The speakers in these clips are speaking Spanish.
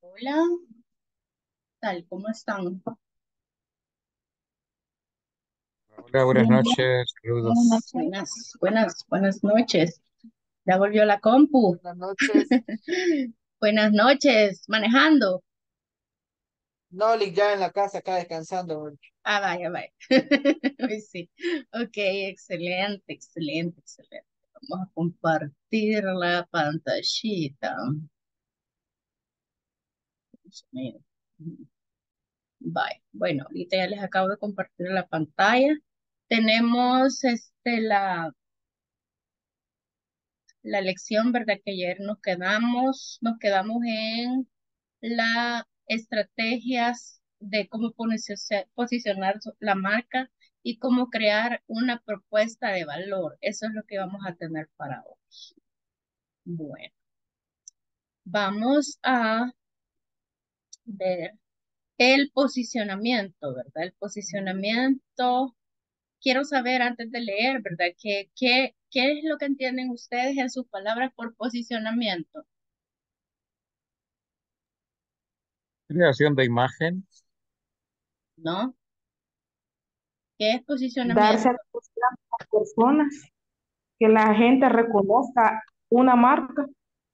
Hola, tal, ¿cómo están? Hola, buenas Bien, bien. noches, Buenas saludos. noches. Buenas noches. Ya volvió la compu. Buenas noches. Buenas noches, manejando. Noli, ya en la casa, acá descansando. Ah, vaya, vaya. Hoy sí. Ok, excelente, excelente, excelente. Vamos a compartir la pantallita. Dios mío. Vaya. Bueno, ahorita ya les acabo de compartir la pantalla. Tenemos la lección, ¿verdad? Que ayer nos quedamos en las estrategias de cómo posicionar la marca y cómo crear una propuesta de valor. Eso es lo que vamos a tener para hoy. Bueno, vamos a ver el posicionamiento, ¿verdad? El posicionamiento. Quiero saber antes de leer, ¿verdad? ¿Qué es lo que entienden ustedes en sus palabras por posicionamiento? Creación de imagen, ¿No? ¿Qué es Darse a posicionamiento? conocer a las personas, que la gente reconozca una marca.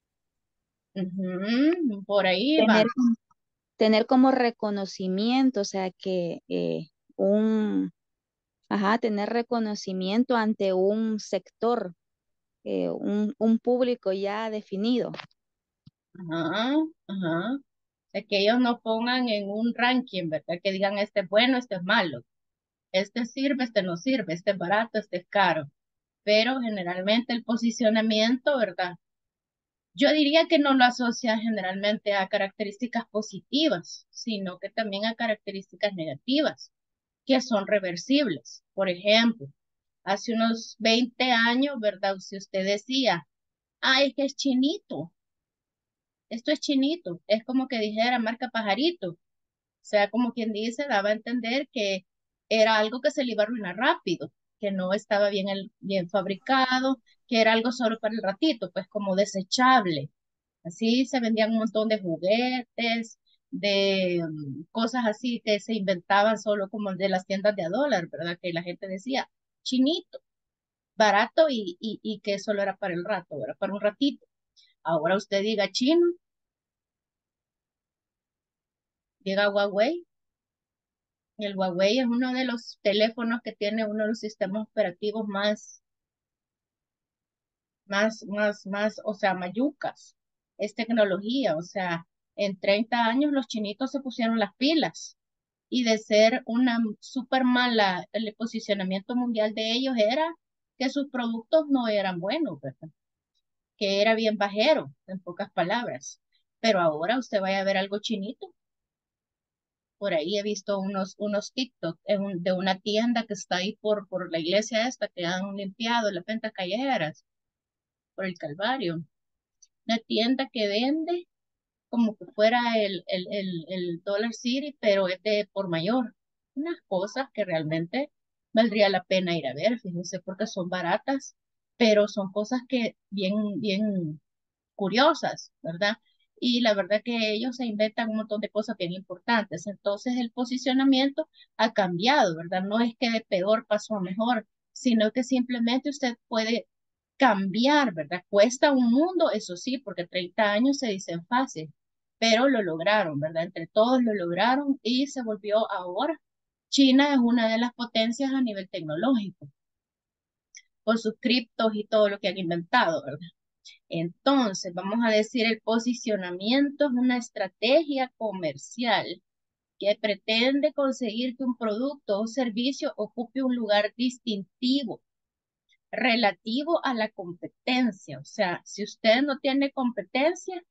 Ujú, por ahí va. tener, tener como reconocimiento, o sea, que tener reconocimiento ante un sector, un público ya definido. Ajá, ajá. O sea, que ellos no pongan en un ranking, ¿verdad? Que digan este es bueno, este es malo, este sirve, este no sirve, este es barato, este es caro. Pero generalmente el posicionamiento, ¿verdad? Yo diría que no lo asocia generalmente a características positivas, sino que también a características negativas, que son reversibles. Por ejemplo, hace unos 20 años, ¿verdad? Si usted decía, ay, es que es chinito, esto es chinito, es como que dijera marca pajarito, o sea, como quien dice, daba a entender que era algo que se le iba a arruinar rápido, que no estaba bien fabricado, que era algo solo para el ratito, pues como desechable. Así se vendían un montón de juguetes, de cosas así que se inventaban solo como de las tiendas de a dólar, ¿verdad? Que la gente decía, chinito, barato y que solo era para el rato, era para un ratito. Ahora usted diga chino, diga Huawei. Y el Huawei es uno de los teléfonos que tiene uno de los sistemas operativos más, o sea, mayucas. Es tecnología, o sea, en 30 años los chinitos se pusieron las pilas y de ser una súper mala, el posicionamiento mundial de ellos era que sus productos no eran buenos, ¿verdad? Que era bien bajero, en pocas palabras. Pero ahora usted vaya a ver algo chinito. Por ahí he visto unos TikTok de una tienda que está ahí por la iglesia esta que han limpiado las ventas callejeras, por el Calvario. Una tienda que vende como que fuera el Dollar City, pero es de por mayor. Unas cosas que realmente valdría la pena ir a ver, fíjense, porque son baratas, pero son cosas que bien curiosas, ¿verdad? Y la verdad que ellos se inventan un montón de cosas bien importantes. Entonces el posicionamiento ha cambiado, ¿verdad? No es que de peor pasó a mejor, sino que simplemente usted puede cambiar, ¿verdad? Cuesta un mundo, eso sí, porque 30 años se dicen fácil, pero lo lograron, ¿verdad? Entre todos lo lograron y se volvió ahora. China es una de las potencias a nivel tecnológico, con sus criptos y todo lo que han inventado, ¿verdad? Entonces, vamos a decir, el posicionamiento es una estrategia comercial que pretende conseguir que un producto o servicio ocupe un lugar distintivo relativo a la competencia. O sea, si usted no tiene competencia,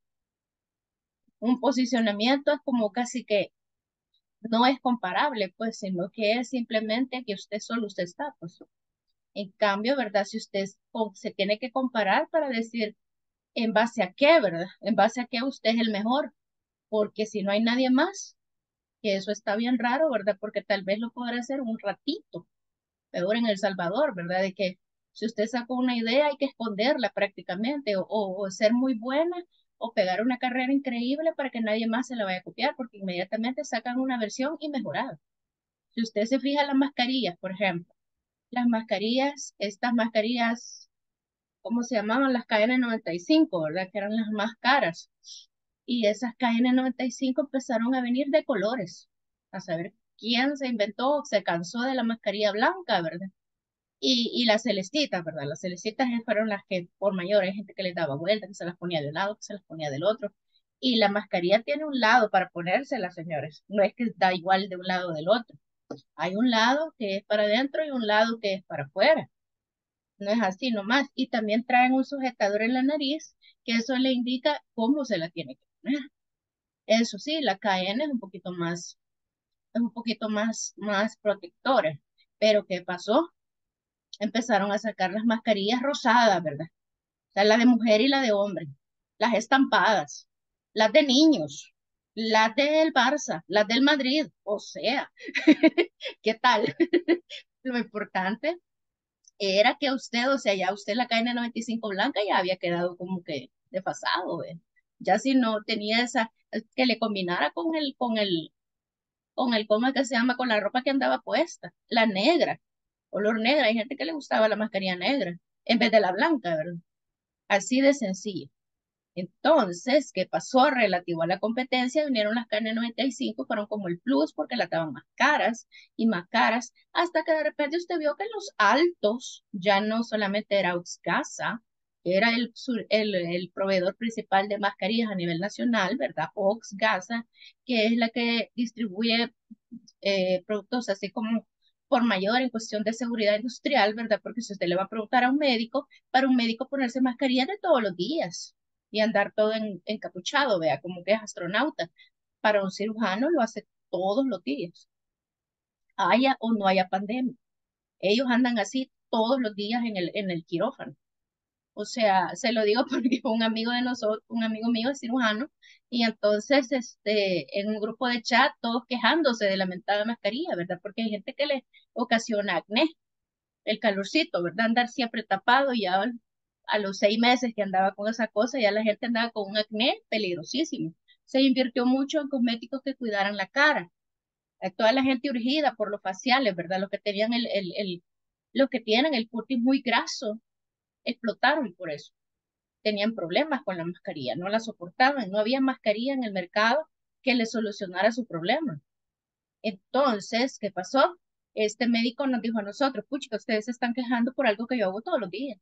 un posicionamiento es como casi que no es comparable, pues, sino que es simplemente que usted está, pues. En cambio, ¿verdad? Si usted se tiene que comparar para decir en base a qué, ¿verdad? En base a qué usted es el mejor, porque si no hay nadie más, que eso está bien raro, ¿verdad? Porque tal vez lo podrá hacer un ratito, peor en El Salvador, ¿verdad? De que si usted sacó una idea hay que esconderla prácticamente o ser muy buena o pegar una carrera increíble para que nadie más se la vaya a copiar, porque inmediatamente sacan una versión y mejorada. Si usted se fija en las mascarillas, por ejemplo, las mascarillas, estas mascarillas, ¿cómo se llamaban? Las KN95, ¿verdad? Que eran las más caras. Y esas KN95 empezaron a venir de colores. A saber quién se inventó, se cansó de la mascarilla blanca, ¿verdad? Y las celestitas, ¿verdad? Las celestitas fueron las que por mayor hay gente que les daba vuelta, que se las ponía de un lado, que se las ponía del otro. Y la mascarilla tiene un lado para ponérsela, señores. No es que da igual de un lado o del otro. Hay un lado que es para adentro y un lado que es para afuera. No es así nomás. Y también traen un sujetador en la nariz, que eso le indica cómo se la tiene que poner. Eso sí, la KN es un poquito más protectora. Pero ¿qué pasó? Empezaron a sacar las mascarillas rosadas, ¿verdad? O sea, la de mujer y la de hombre, las estampadas, las de niños, las del Barça, las del Madrid, o sea, ¿qué tal? Lo importante era que usted, o sea, ya usted la KN95 blanca ya había quedado como que desfasado, ¿ve? Ya si no tenía esa, que le combinara ¿cómo es que se llama? Con la ropa que andaba puesta, la negra, color negra. Hay gente que le gustaba la mascarilla negra en vez de la blanca, ¿verdad? Así de sencillo. Entonces, ¿qué pasó relativo a la competencia? Vinieron las KN95, fueron como el plus porque las daban más caras, hasta que de repente usted vio que los altos ya no solamente era Oxgasa, que era el proveedor principal de mascarillas a nivel nacional, ¿verdad? Oxgasa, que es la que distribuye productos así como por mayor en cuestión de seguridad industrial, ¿verdad? Porque si usted le va a preguntar a un médico, para un médico ponerse mascarilla de todos los días y andar todo encapuchado, vea, como que es astronauta. Para un cirujano lo hace todos los días, haya o no haya pandemia. Ellos andan así todos los días en el quirófano. O sea, se lo digo porque un amigo de nosotros, un amigo mío es cirujano, y entonces en un grupo de chat, todos quejándose de la mentada mascarilla, ¿verdad? Porque hay gente que le ocasiona acné, el calorcito, ¿verdad? Andar siempre tapado, y ya a los 6 meses que andaba con esa cosa, ya la gente andaba con un acné peligrosísimo. Se invirtió mucho en cosméticos que cuidaran la cara. Toda la gente urgida por los faciales, ¿verdad? Los que tenían los que tienen el cutis muy graso, explotaron por eso. Tenían problemas con la mascarilla, no la soportaban, no había mascarilla en el mercado que le solucionara su problema. Entonces, ¿qué pasó? Este médico nos dijo a nosotros, pucha, ustedes se están quejando por algo que yo hago todos los días.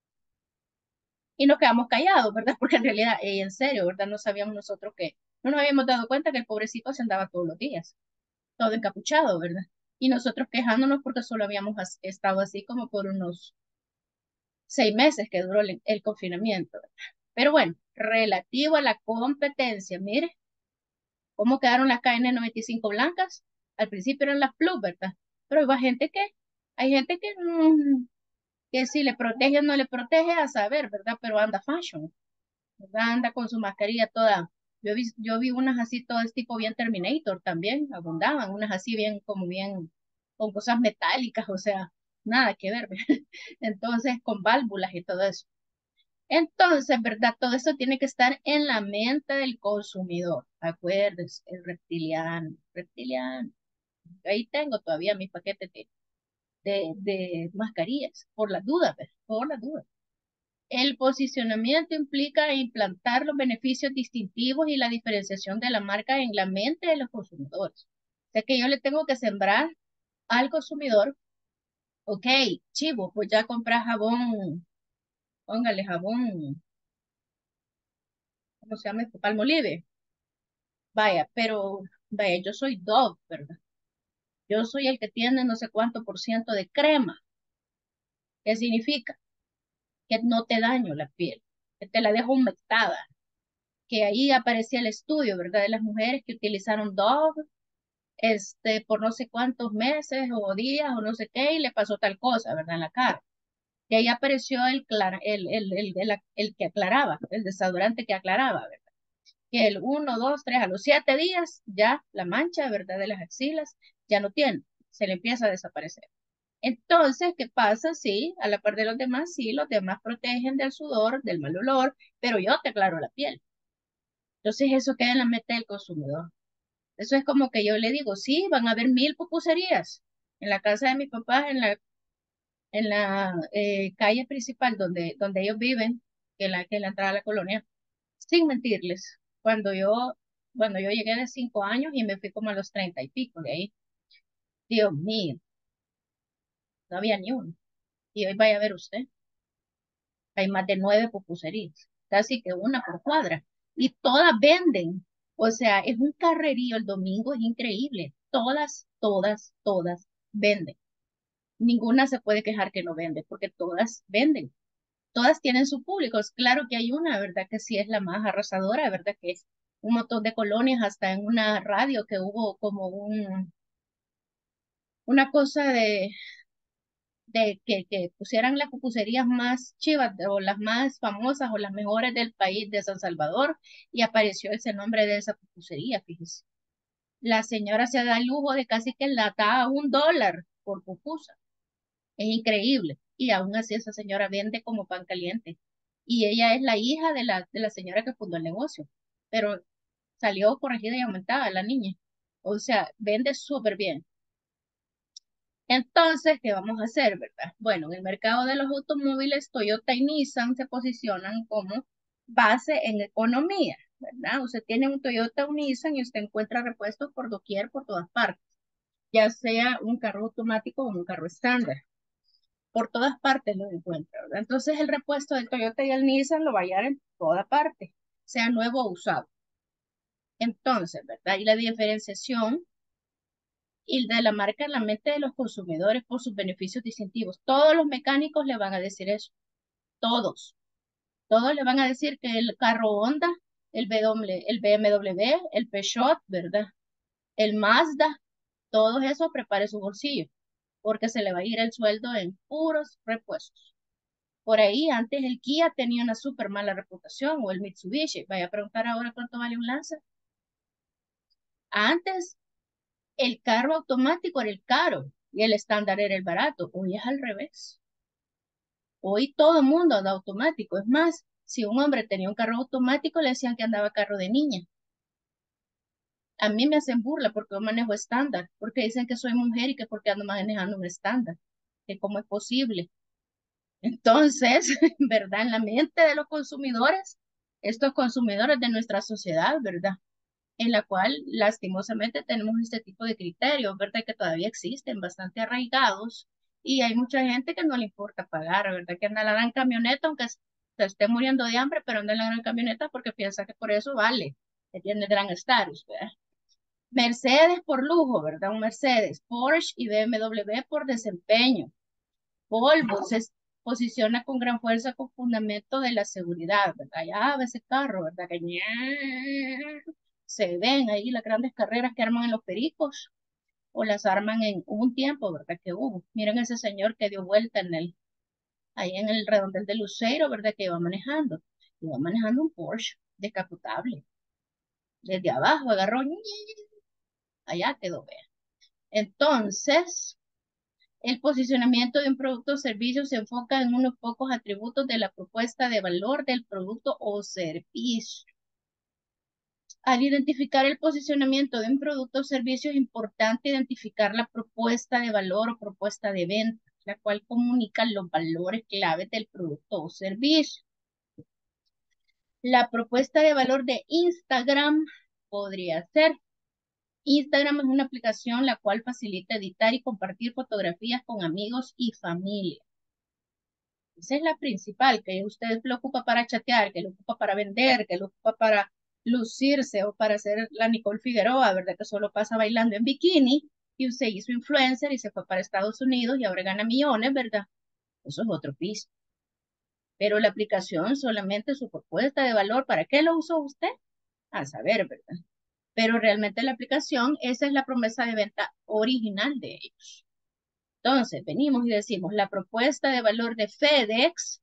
Y nos quedamos callados, ¿verdad? Porque en realidad, en serio, ¿verdad? No sabíamos nosotros que, no nos habíamos dado cuenta que el pobrecito se andaba todos los días, todo encapuchado, ¿verdad? Y nosotros quejándonos porque solo habíamos estado así como por unos 6 meses que duró el confinamiento, ¿verdad? Pero bueno, relativo a la competencia, mire cómo quedaron las KN95 blancas. Al principio eran las Plus, ¿verdad? Pero hay gente que si le protege o no le protege, a saber, ¿verdad? Pero anda fashion, ¿verdad? Anda con su mascarilla toda. Yo vi unas así, todas tipo bien Terminator también, abundaban, unas así bien, como bien, con cosas metálicas, o sea, nada que ver, ¿verdad? Entonces, con válvulas y todo eso. Entonces, ¿verdad? Todo eso tiene que estar en la mente del consumidor. Acuérdense, el reptiliano, reptiliano. Ahí tengo todavía mis paquetes de mascarillas, por las dudas, ¿verdad? Por las dudas. El posicionamiento implica implantar los beneficios distintivos y la diferenciación de la marca en la mente de los consumidores. O sea que yo le tengo que sembrar al consumidor, ok, chivo, pues ya comprar jabón, póngale jabón, ¿cómo se llama esto? Palmolive. Vaya, pero, vaya, yo soy Dove, ¿verdad? Yo soy el que tiene no sé cuánto por ciento de crema. ¿Qué significa? Que no te daño la piel, que te la dejo humectada. Que ahí aparecía el estudio, ¿verdad? De las mujeres que utilizaron Dove, por no sé cuántos meses o días o no sé qué, y le pasó tal cosa, ¿verdad? En la cara. Que ahí apareció el que aclaraba, el desodorante que aclaraba, ¿verdad? Que el 1, 2, 3, a los 7 días ya la mancha, ¿verdad? De las axilas ya no tiene, se le empieza a desaparecer. Entonces, ¿qué pasa? Sí, a la par de los demás, sí, los demás protegen del sudor, del mal olor, pero yo te aclaro la piel. Entonces eso queda en la mente del consumidor. Eso es como que yo le digo, sí, van a haber 1000 pupuserías en la casa de mis papás, en la calle principal donde ellos viven, que es la entrada a la colonia, sin mentirles. Cuando yo llegué de 5 años y me fui como a los 30 y pico de ahí, Dios mío, no había ni uno. Y hoy vaya a ver usted, hay más de 9 pupuserías, casi que una por cuadra, y todas venden. O sea, es un carrerío el domingo, es increíble. Todas, todas, todas venden. Ninguna se puede quejar que no vende, porque todas venden. Todas tienen su público. Es claro que hay una, ¿verdad? Que sí es la más arrasadora, ¿verdad? Que es un montón de colonias, hasta en una radio que hubo como una cosa de que pusieran las pupuserías más chivas o las más famosas o las mejores del país de San Salvador y apareció ese nombre de esa pupusería, fíjese. La señora se da el lujo de casi que la da a $1 por pupusa. Es increíble. Y aún así esa señora vende como pan caliente. Y ella es la hija de la señora que fundó el negocio. Pero salió corregida y aumentada la niña. O sea, vende súper bien. Entonces, ¿qué vamos a hacer, verdad? Bueno, en el mercado de los automóviles, Toyota y Nissan se posicionan como base en economía, ¿verdad? Usted tiene un Toyota o un Nissan y usted encuentra repuestos por doquier, por todas partes, ya sea un carro automático o un carro estándar. Por todas partes lo encuentra, ¿verdad? Entonces, el repuesto del Toyota y el Nissan lo va a hallar en toda parte, sea nuevo o usado. Entonces, ¿verdad? Y la diferenciación y de la marca en la mente de los consumidores por sus beneficios distintivos. Todos los mecánicos le van a decir eso, todos. Todos le van a decir que el carro Honda, el BMW, el Peugeot, ¿verdad? El Mazda, todo eso prepare su bolsillo, porque se le va a ir el sueldo en puros repuestos. Por ahí antes el Kia tenía una súper mala reputación, o el Mitsubishi. Vaya a preguntar ahora cuánto vale un Lancer. Antes el carro automático era el caro y el estándar era el barato. Hoy es al revés. Hoy todo el mundo anda automático. Es más, si un hombre tenía un carro automático, le decían que andaba carro de niña. A mí me hacen burla porque yo manejo estándar, porque dicen que soy mujer y que porque ando manejando un estándar, que cómo es posible. Entonces, ¿verdad? En la mente de los consumidores, estos consumidores de nuestra sociedad, ¿verdad? En la cual lastimosamente tenemos este tipo de criterios, ¿verdad? Que todavía existen, bastante arraigados, y hay mucha gente que no le importa pagar, ¿verdad? Que anda en la gran camioneta, aunque se esté muriendo de hambre, pero anda en la gran camioneta porque piensa que por eso vale, que tiene gran estatus, ¿verdad? Mercedes por lujo, ¿verdad? Un Mercedes, Porsche y BMW por desempeño. Volvo se posiciona con gran fuerza con fundamento de la seguridad, ¿verdad? Ya ve ese carro, ¿verdad? Que se ven ahí las grandes carreras que arman en los pericos o las arman en un tiempo, ¿verdad? Que hubo. Miren ese señor que dio vuelta ahí en el redondel de Luceiro, ¿verdad? Que iba manejando. Iba manejando un Porsche descapotable. Desde abajo agarró, allá quedó, vea. Entonces, el posicionamiento de un producto o servicio se enfoca en unos pocos atributos de la propuesta de valor del producto o servicio. Al identificar el posicionamiento de un producto o servicio es importante identificar la propuesta de valor o propuesta de venta, la cual comunica los valores claves del producto o servicio. La propuesta de valor de Instagram podría ser: Instagram es una aplicación la cual facilita editar y compartir fotografías con amigos y familia. Esa es la principal, que usted lo ocupa para chatear, que lo ocupa para vender, que lo ocupa para lucirse o para hacer la Nicole Figueroa, ¿verdad? Que solo pasa bailando en bikini y usted hizo influencer y se fue para Estados Unidos y ahora gana millones, ¿verdad? Eso es otro piso. Pero la aplicación solamente su propuesta de valor, ¿para qué lo usó usted? A saber, ¿verdad? Pero realmente la aplicación, esa es la promesa de venta original de ellos. Entonces, venimos y decimos, la propuesta de valor de FedEx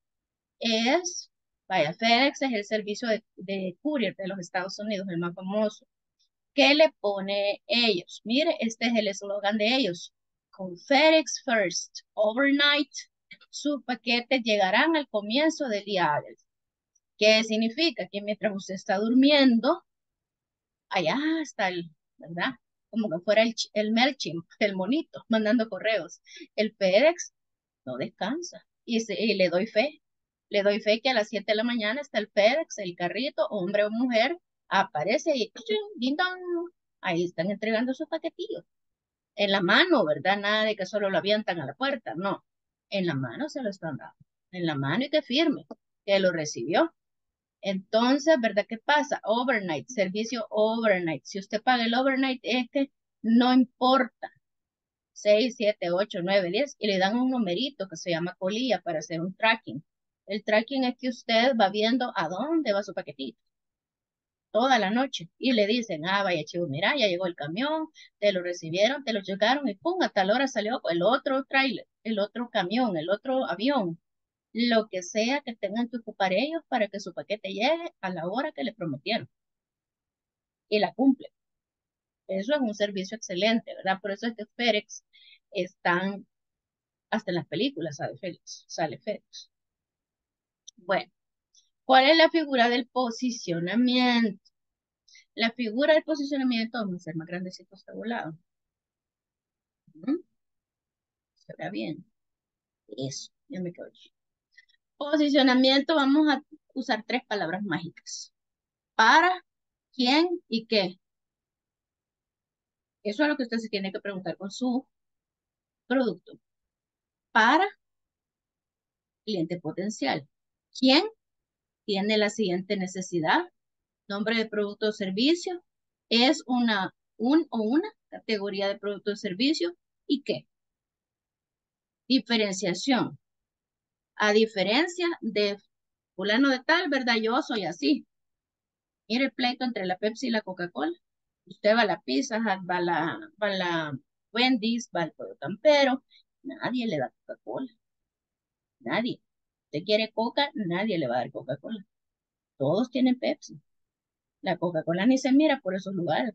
FedEx es el servicio de courier de los Estados Unidos, el más famoso. ¿Qué le pone ellos? Mire, este es el eslogan de ellos. Con FedEx First, overnight, sus paquetes llegarán al comienzo del día hábil. ¿Qué significa? Que mientras usted está durmiendo, allá está ¿verdad? Como que fuera el MailChimp, el monito, mandando correos. El FedEx no descansa. Y le doy fe. Le doy fe que a las 7 de la mañana está el FedEx, el carrito, hombre o mujer, aparece y ding dong, ahí están entregando sus paquetillos. En la mano, ¿verdad? Nada de que solo lo avientan a la puerta, no. En la mano se lo están dando. En la mano y que firme, que lo recibió. Entonces, ¿verdad? ¿Qué pasa? Overnight, servicio overnight. Si usted paga el overnight, es que no importa. 6, 7, 8, 9, 10 y le dan un numerito que se llama colilla para hacer un tracking. El tracking es que usted va viendo a dónde va su paquetito toda la noche y le dicen, vaya chivo, mira, ya llegó el camión, te lo recibieron, te lo llegaron y pum, a tal hora salió el otro trailer, el otro camión, el otro avión, lo que sea que tengan que ocupar ellos para que su paquete llegue a la hora que le prometieron y la cumple. Eso es un servicio excelente, ¿verdad? Por eso es que FedEx están, hasta en las películas sale FedEx. Bueno, ¿cuál es la figura del posicionamiento? La figura del posicionamiento, vamos a hacer más grandecito este volado. Se vea bien. Eso, ya me quedo aquí. Posicionamiento, vamos a usar 3 palabras mágicas. Para, quién y qué. Eso es lo que usted se tiene que preguntar con su producto. Para, cliente potencial. ¿Quién tiene la siguiente necesidad? Nombre de producto o servicio. Es una categoría de producto o servicio. ¿Y qué? Diferenciación. A diferencia de fulano de tal, ¿verdad? Yo soy así. Mire el pleito entre la Pepsi y la Coca-Cola. Usted va a la Pizza Hut, va a la Wendy's, va al Pollo Campero. Nadie le da Coca-Cola. Nadie. Usted quiere Coca, nadie le va a dar Coca-Cola. Todos tienen Pepsi. La Coca-Cola ni se mira por esos lugares.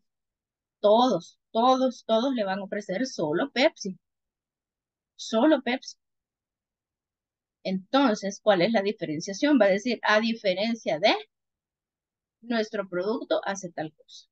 Todos le van a ofrecer solo Pepsi. Solo Pepsi. Entonces, ¿cuál es la diferenciación? Va a decir, a diferencia de nuestro producto hace tal cosa.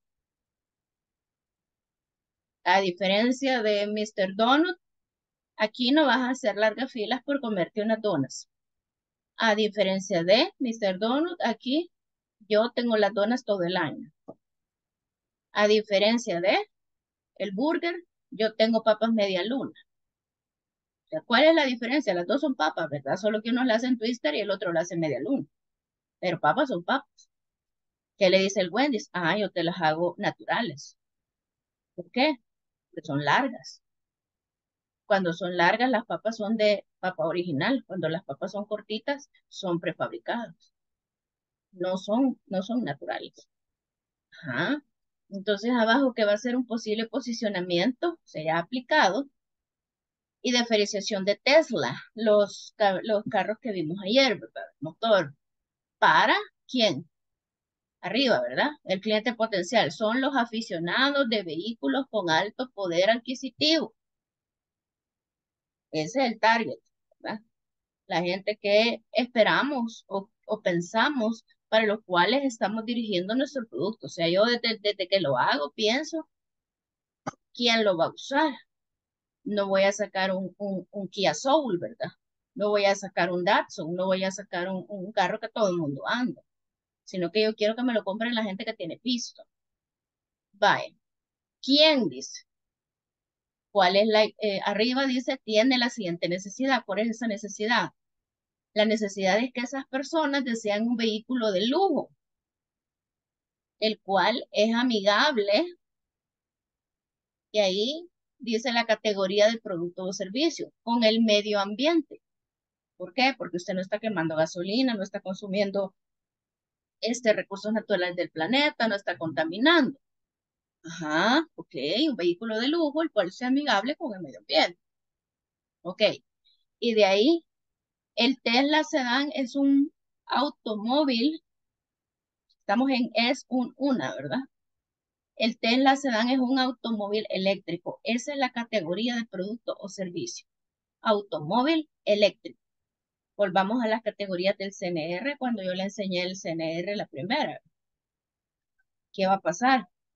A diferencia de Mr. Donut, aquí no vas a hacer largas filas por comerte unas donas. A diferencia de Mr. Donut, aquí yo tengo las donas todo el año. A diferencia de el burger, yo tengo papas media luna. O sea, ¿cuál es la diferencia? Las dos son papas, ¿verdad? Solo que uno la hace en twister y el otro la hace en media luna. Pero papas son papas. ¿Qué le dice el Wendy's? Yo te las hago naturales. ¿Por qué? Porque son largas. Cuando son largas, las papas son de papa original. Cuando las papas son cortitas, son prefabricadas. No son naturales. Ajá. Entonces, abajo, que va a ser un posible posicionamiento, será aplicado. Y diferenciación de Tesla, los carros que vimos ayer, ¿verdad? Motor. ¿Para quién? Arriba, ¿verdad? El cliente potencial son los aficionados de vehículos con alto poder adquisitivo. Ese es el target, ¿verdad? La gente que esperamos o pensamos para los cuales estamos dirigiendo nuestro producto. O sea, yo desde que lo hago pienso quién lo va a usar. No voy a sacar un Kia Soul, ¿verdad? No voy a sacar un Datsun, no voy a sacar un carro que todo el mundo anda, sino que yo quiero que me lo compren la gente que tiene pisto. Vaya. ¿Quién dice? ¿Cuál es arriba dice, tiene la siguiente necesidad? ¿Cuál es esa necesidad? La necesidad es que esas personas desean un vehículo de lujo, el cual es amigable, y ahí dice la categoría del producto o servicio, con el medio ambiente. ¿Por qué? Porque usted no está quemando gasolina, no está consumiendo recursos naturales del planeta, no está contaminando. Ajá, ok, un vehículo de lujo, el cual sea amigable con el medio ambiente. Ok, y de ahí, el Tesla Sedán es un automóvil, estamos en una, ¿verdad? El Tesla Sedán es un automóvil eléctrico. Esa es la categoría de producto o servicio. Automóvil eléctrico. Volvamos a las categorías del CNR cuando yo le enseñé el CNR la primera. ¿Qué va a pasar?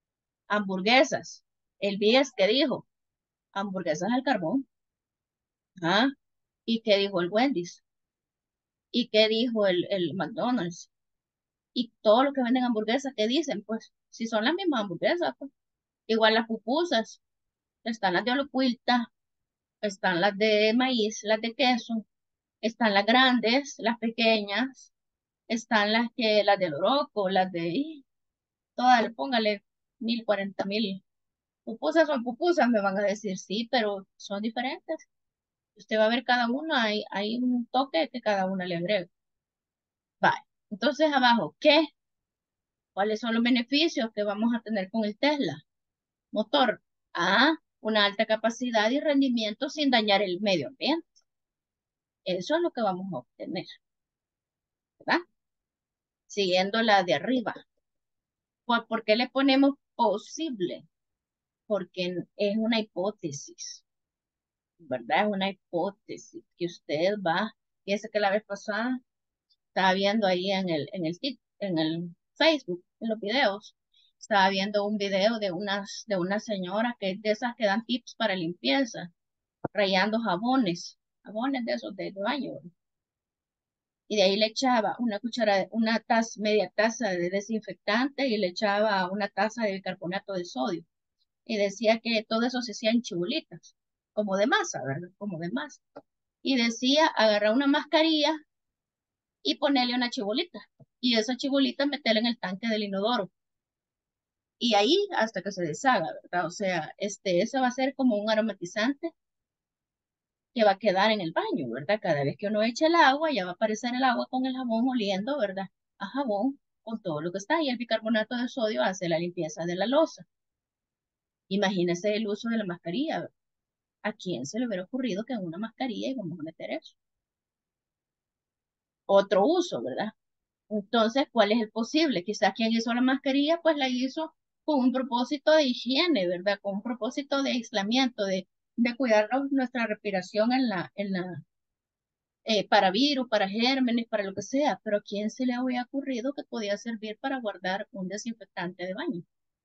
Hamburguesas. El Bies que dijo, hamburguesas al carbón. ¿Ah? ¿Y qué dijo el Wendy's? ¿Y qué dijo el McDonald's? Y todo lo que venden hamburguesas, ¿qué dicen? Pues si son las mismas hamburguesas, pues. Igual las pupusas, están las de olocuilta, están las de maíz, las de queso, están las grandes, las pequeñas, están las de loroco, las de, todas, póngale 1040.000. Pupusas son pupusas, me van a decir, sí, pero son diferentes. Usted va a ver cada una, hay un toque que cada una le agrega. Vale. Entonces abajo, ¿qué? ¿Cuáles son los beneficios que vamos a tener con el Tesla? Motor. A, una alta capacidad y rendimiento sin dañar el medio ambiente. Eso es lo que vamos a obtener, ¿verdad? Siguiendo la de arriba. ¿Por qué le ponemos posible? Porque es una hipótesis, ¿verdad? Es una hipótesis que usted va, fíjese que la vez pasada estaba viendo ahí en el Facebook, en los videos, estaba viendo un video de una señora que es de esas que dan tips para limpieza, rayando jabones de esos de baño. Y de ahí le echaba una cuchara, una taza, media taza de desinfectante y le echaba una taza de bicarbonato de sodio. Y decía que todo eso se hacía en chibulitas, como de masa, ¿verdad? Como de masa. Y decía, agarrar una mascarilla y ponerle una chibulita. Y esa chibulita meterla en el tanque del inodoro. Y ahí hasta que se deshaga, ¿verdad? O sea, eso va a ser como un aromatizante que va a quedar en el baño, ¿verdad? Cada vez que uno eche el agua, ya va a aparecer el agua con el jabón oliendo, ¿verdad? A jabón con todo lo que está. Y el bicarbonato de sodio hace la limpieza de la loza. Imagínese el uso de la mascarilla, ¿verdad? ¿A quién se le hubiera ocurrido que en una mascarilla íbamos a meter eso? Otro uso, ¿verdad? Entonces, ¿cuál es el posible? Quizás quien hizo la mascarilla, pues la hizo con un propósito de higiene, ¿verdad? Con un propósito de aislamiento, de cuidarnos nuestra respiración para virus, para gérmenes, para lo que sea. Pero ¿a quién se le había ocurrido que podía servir para guardar un desinfectante de baño?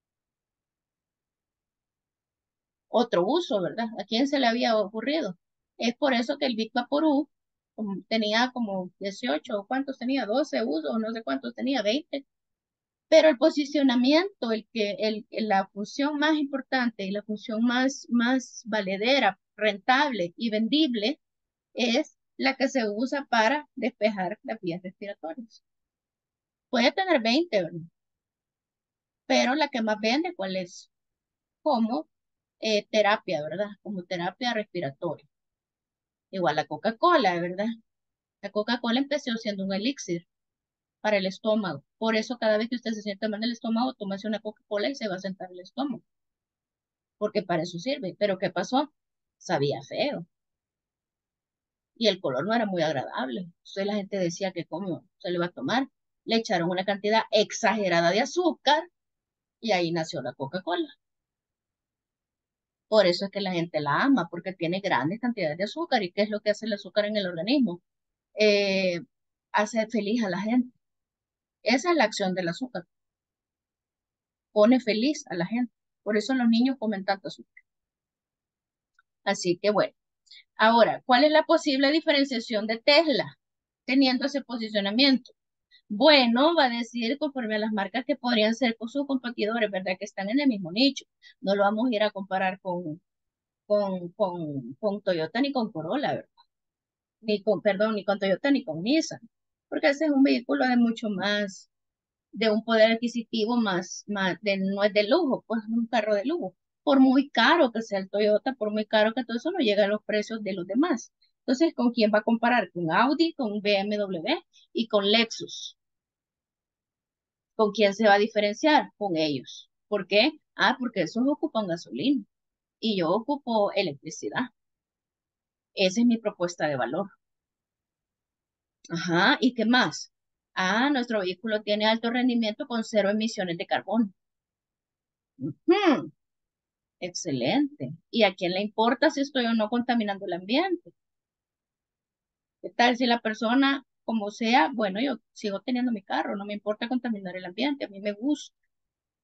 Otro uso, ¿verdad? ¿A quién se le había ocurrido? Es por eso que el Big Vaporú tenía como 18, ¿o cuántos tenía? 12 usos, no sé cuántos tenía, 20. Pero el posicionamiento, la función más importante y la función más valedera, rentable y vendible es la que se usa para despejar las vías respiratorias. Puede tener 20, ¿verdad? Pero la que más vende, ¿cuál es? Como terapia, ¿verdad? Como terapia respiratoria. Igual la Coca-Cola, ¿verdad? La Coca-Cola empezó siendo un elixir para el estómago. Por eso cada vez que usted se siente mal en el estómago, tómese una Coca-Cola y se va a sentar el estómago. Porque para eso sirve. Pero ¿qué pasó? Sabía feo. Y el color no era muy agradable. Entonces la gente decía que cómo se le va a tomar. Le echaron una cantidad exagerada de azúcar y ahí nació la Coca-Cola. Por eso es que la gente la ama, porque tiene grandes cantidades de azúcar. ¿Y qué es lo que hace el azúcar en el organismo? Eh, Hace feliz a la gente. Esa es la acción del azúcar. Pone feliz a la gente. Por eso los niños comen tanto azúcar. Así que bueno. Ahora, ¿cuál es la posible diferenciación de Tesla teniendo ese posicionamiento? Bueno, va a decir conforme a las marcas que podrían ser con sus competidores, ¿verdad? Que están en el mismo nicho. No lo vamos a ir a comparar con Toyota ni con Corolla, ¿verdad? Perdón, ni con Toyota ni con Nissan, porque ese es un vehículo de mucho más, de un poder adquisitivo no es de lujo, pues es un carro de lujo. Por muy caro que sea el Toyota, por muy caro que todo eso no llega a los precios de los demás. Entonces, ¿con quién va a comparar? Con Audi, con BMW y con Lexus. ¿Con quién se va a diferenciar? Con ellos. ¿Por qué? Ah, porque esos ocupan gasolina y yo ocupo electricidad. Esa es mi propuesta de valor. Ajá, ¿y qué más? Ah, nuestro vehículo tiene alto rendimiento con cero emisiones de carbono. Ujú, excelente. ¿Y a quién le importa si estoy o no contaminando el ambiente? ¿Qué tal si la persona, como sea, bueno, yo sigo teniendo mi carro, no me importa contaminar el ambiente, a mí me gusta.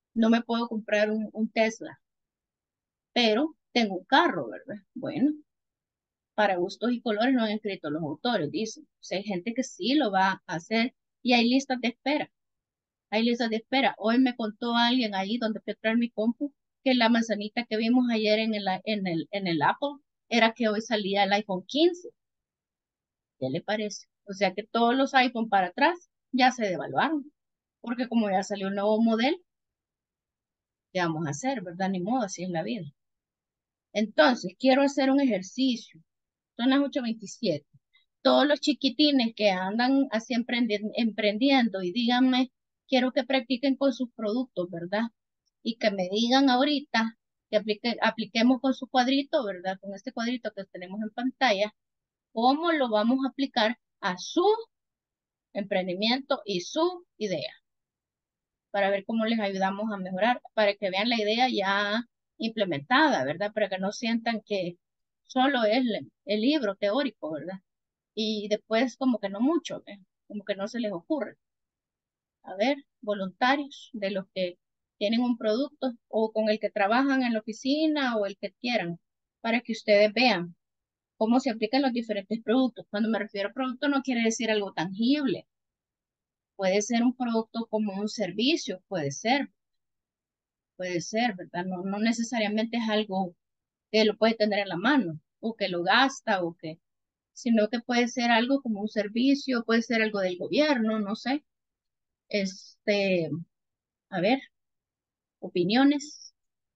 No me puedo comprar un Tesla, pero tengo un carro, ¿verdad? Bueno, para gustos y colores no han escrito los autores, dicen. O sea, hay gente que sí lo va a hacer y hay listas de espera. Hay listas de espera. Hoy me contó alguien ahí donde fui a traer mi compu que la manzanita que vimos ayer en el Apple era que hoy salía el iPhone 15. ¿Qué le parece? O sea que todos los iPhone para atrás ya se devaluaron, porque como ya salió un nuevo modelo, ¿qué vamos a hacer, verdad? Ni modo, así es la vida. Entonces, quiero hacer un ejercicio. Son las 8:27. Todos los chiquitines que andan así emprendiendo y díganme, quiero que practiquen con sus productos, ¿verdad? Y que me digan ahorita que apliquemos con su cuadrito, ¿verdad? Con este cuadrito que tenemos en pantalla, cómo lo vamos a aplicar a su emprendimiento y su idea, para ver cómo les ayudamos a mejorar, para que vean la idea ya implementada, ¿verdad? Para que no sientan que solo es el libro teórico, ¿verdad? Y después como que no mucho, ¿ve? Como que no se les ocurre. A ver, voluntarios de los que tienen un producto o con el que trabajan en la oficina o el que quieran, para que ustedes vean cómo se aplican los diferentes productos. Cuando me refiero a producto no quiere decir algo tangible. Puede ser un producto como un servicio, puede ser, ¿verdad? No, no necesariamente es algo que lo puede tener en la mano o que lo gasta o que, sino que puede ser algo como un servicio, puede ser algo del gobierno, no sé. Este, a ver, opiniones.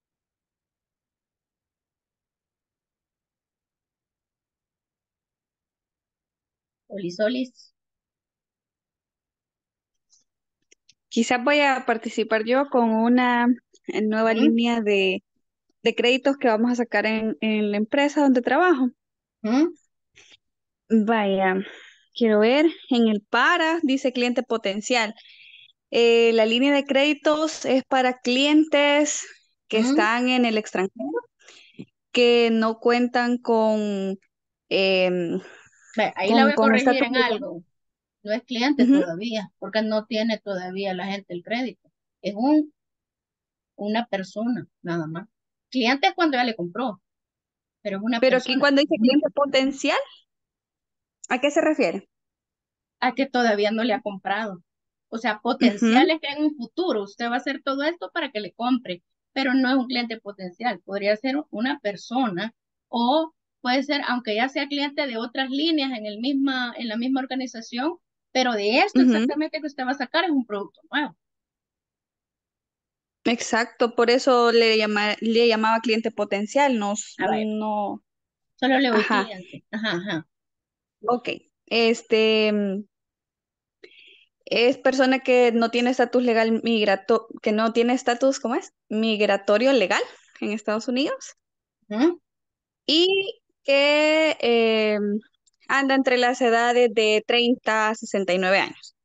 Olis, olis. Quizás voy a participar yo con una nueva ¿Mm? línea de créditos que vamos a sacar en la empresa donde trabajo. ¿Mm? Vaya, quiero ver, en el para, dice cliente potencial. La línea de créditos es para clientes que ¿Mm? están en el extranjero, que no cuentan em, Ve, ahí la voy a con corregir estatus en legal. algo. No es cliente Ujú. todavía, porque no tiene todavía la gente el crédito. Es una persona, nada más. Cliente es cuando ya le compró, pero es una Pero aquí persona. cuando dice cliente potencial, ¿a qué se refiere? A que todavía no le ha comprado. O sea, Ujú. potencial es que en un futuro usted va a hacer todo esto para que le compre, pero no es un cliente potencial. Podría ser una persona o puede ser, aunque ya sea cliente de otras líneas en la misma organización, pero de esto Ujú. exactamente que usted va a sacar es un producto nuevo. Exacto, por eso le llamaba cliente potencial, no, A ver, no, solo le doy ajá, cliente. Ajá, ajá. ok. Este es persona que no tiene estatus legal que no tiene estatus, ¿cómo es? Migratorio legal en Estados Unidos Ujú, y que anda entre las edades de 30 a 69 años.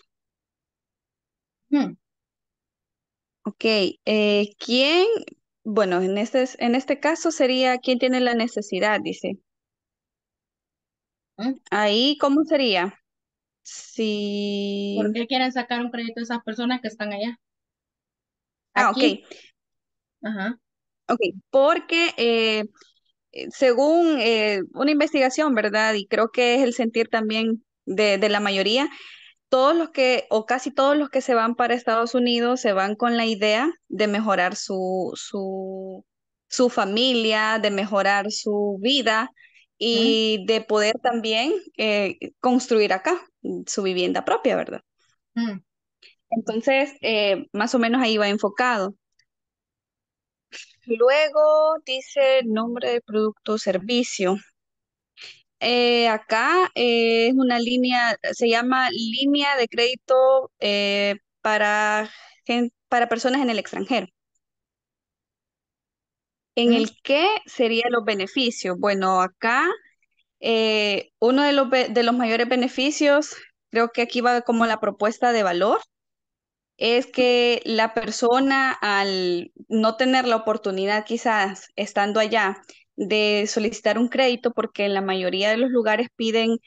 ujú, Ok, ¿quién? Bueno, en este caso sería quién tiene la necesidad, dice. ujú. Ahí, ¿cómo sería? Si... ¿Por qué quieren sacar un crédito esas personas que están allá? Ok, Aquí. Ajá. ok, porque según una investigación, ¿verdad? Y creo que es el sentir también de la mayoría, todos los que, o casi todos los que se van para Estados Unidos se van con la idea de mejorar su familia, de mejorar su vida Ujú, y de poder también construir acá su vivienda propia, ¿verdad? ujú, Entonces, más o menos ahí va enfocado. Luego dice nombre de producto o servicio. Acá es una línea, se llama línea de crédito para personas en el extranjero. ¿En ujú, el qué serían los beneficios? Bueno, acá uno de los mayores beneficios, creo que aquí va como la propuesta de valor, es que la persona al no tener la oportunidad quizás estando allá de solicitar un crédito, porque en la mayoría de los lugares piden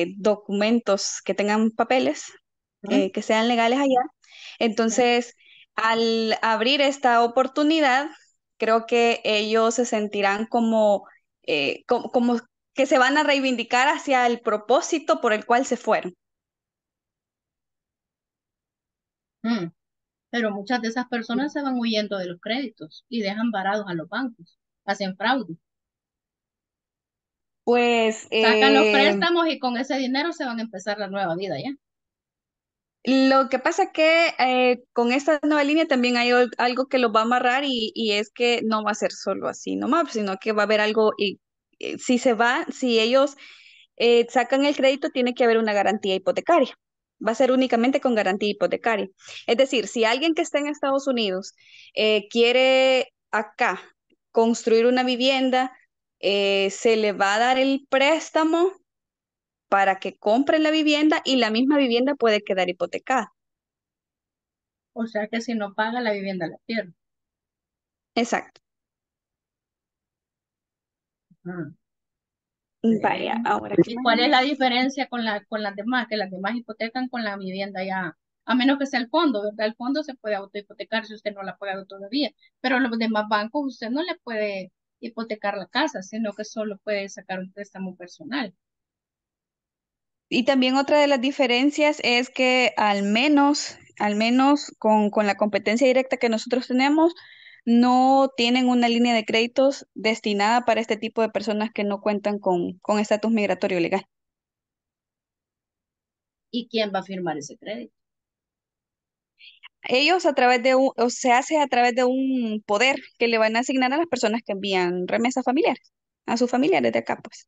documentos que tengan papeles, ujú, que sean legales allá, entonces al abrir esta oportunidad, creo que ellos se sentirán como que se van a reivindicar hacia el propósito por el cual se fueron. Mm, Pero muchas de esas personas se van huyendo de los créditos y dejan varados a los bancos, hacen fraude. Pues Sacan los préstamos y con ese dinero se van a empezar la nueva vida ya. lo que pasa que con esta nueva línea también hay algo que los va a amarrar y es que no va a ser solo así nomás, sino que va a haber algo y si ellos sacan el crédito, tiene que haber una garantía hipotecaria. Va a ser únicamente con garantía hipotecaria. Es decir, si alguien que está en Estados Unidos quiere acá construir una vivienda, se le va a dar el préstamo para que compre la vivienda y la misma vivienda puede quedar hipotecada. O sea que si no paga la vivienda la pierde. Exacto. Mm. Vaya, ahora, ¿qué ¿Y más? cuál es la diferencia con las demás? Que las demás hipotecan con la vivienda ya, a menos que sea el fondo, ¿verdad? El fondo se puede autohipotecar si usted no la ha pagado todavía, pero los demás bancos usted no le puede hipotecar la casa, sino que solo puede sacar un préstamo personal. Y también otra de las diferencias es que al menos con la competencia directa que nosotros tenemos, no tienen una línea de créditos destinada para este tipo de personas que no cuentan con estatus migratorio legal. ¿Y quién va a firmar ese crédito? Ellos o se hace a través de un poder que le van a asignar a las personas que envían remesas familiares, a sus familiares de acá, pues.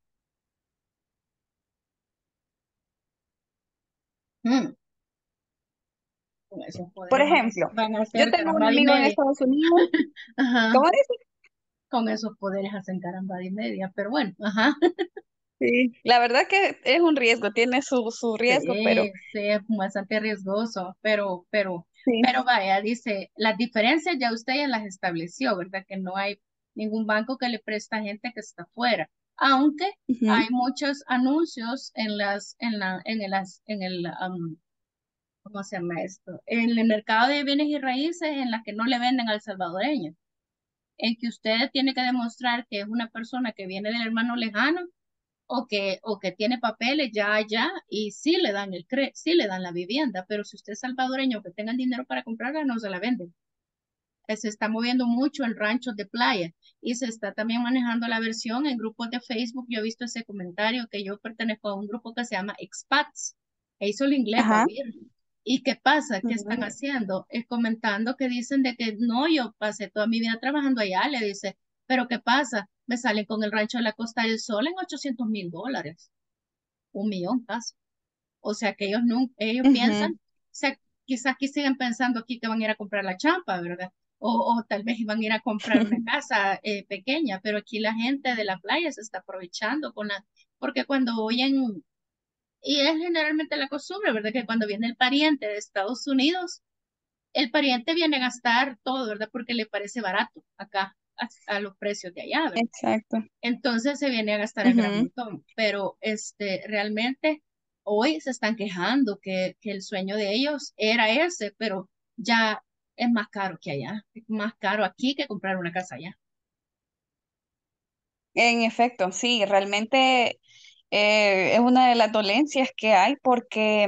Mm, Con esos Por poderes ejemplo, van a yo hacer tengo un caramba y amigo en media. Estados Unidos, Ajá, ¿cómo dice? con esos poderes hacen caramba y media, pero bueno, ajá. Sí, la verdad que es un riesgo, tiene su riesgo, pero Sí, sí, es bastante riesgoso, sí. pero vaya, dice, las diferencias ya usted ya las estableció, ¿verdad? Que no hay ningún banco que le presta a gente que está fuera, aunque Ujú. hay muchos anuncios en el, ¿cómo se llama esto? En el mercado de bienes y raíces en las que no le venden al salvadoreño, en que usted tiene que demostrar que es una persona que viene del hermano lejano o que tiene papeles ya allá y sí le dan sí le dan la vivienda, pero si usted es salvadoreño que tengan dinero para comprarla, no se la venden. Se está moviendo mucho en ranchos de playa y se está también manejando la versión en grupos de Facebook. Yo he visto ese comentario que yo pertenezco a un grupo que se llama Expats. E hizo el inglés, Ajá. Badir. ¿Y qué pasa? ¿Qué están Ujú. haciendo? Es comentando que dicen de que no, yo pasé toda mi vida trabajando allá, le dice, pero ¿qué pasa? Me salen con el rancho de la Costa del Sol en $800,000, 1 millón casi. O sea que ellos, no, ellos piensan, o Ujú. sea, quizás aquí siguen pensando aquí que van a ir a comprar la champa, ¿verdad? O tal vez van a ir a comprar una casa pequeña, pero aquí la gente de la playa se está aprovechando porque cuando oyen, y es generalmente la costumbre, ¿verdad? Que cuando viene el pariente de Estados Unidos, el pariente viene a gastar todo, ¿verdad? Porque le parece barato acá a los precios de allá, ¿verdad? Exacto. Entonces se viene a gastar el gran Ujú. montón, pero realmente hoy se están quejando que el sueño de ellos era ese, pero ya es más caro que allá, es más caro aquí que comprar una casa allá. En efecto, sí, realmente es una de las dolencias que hay porque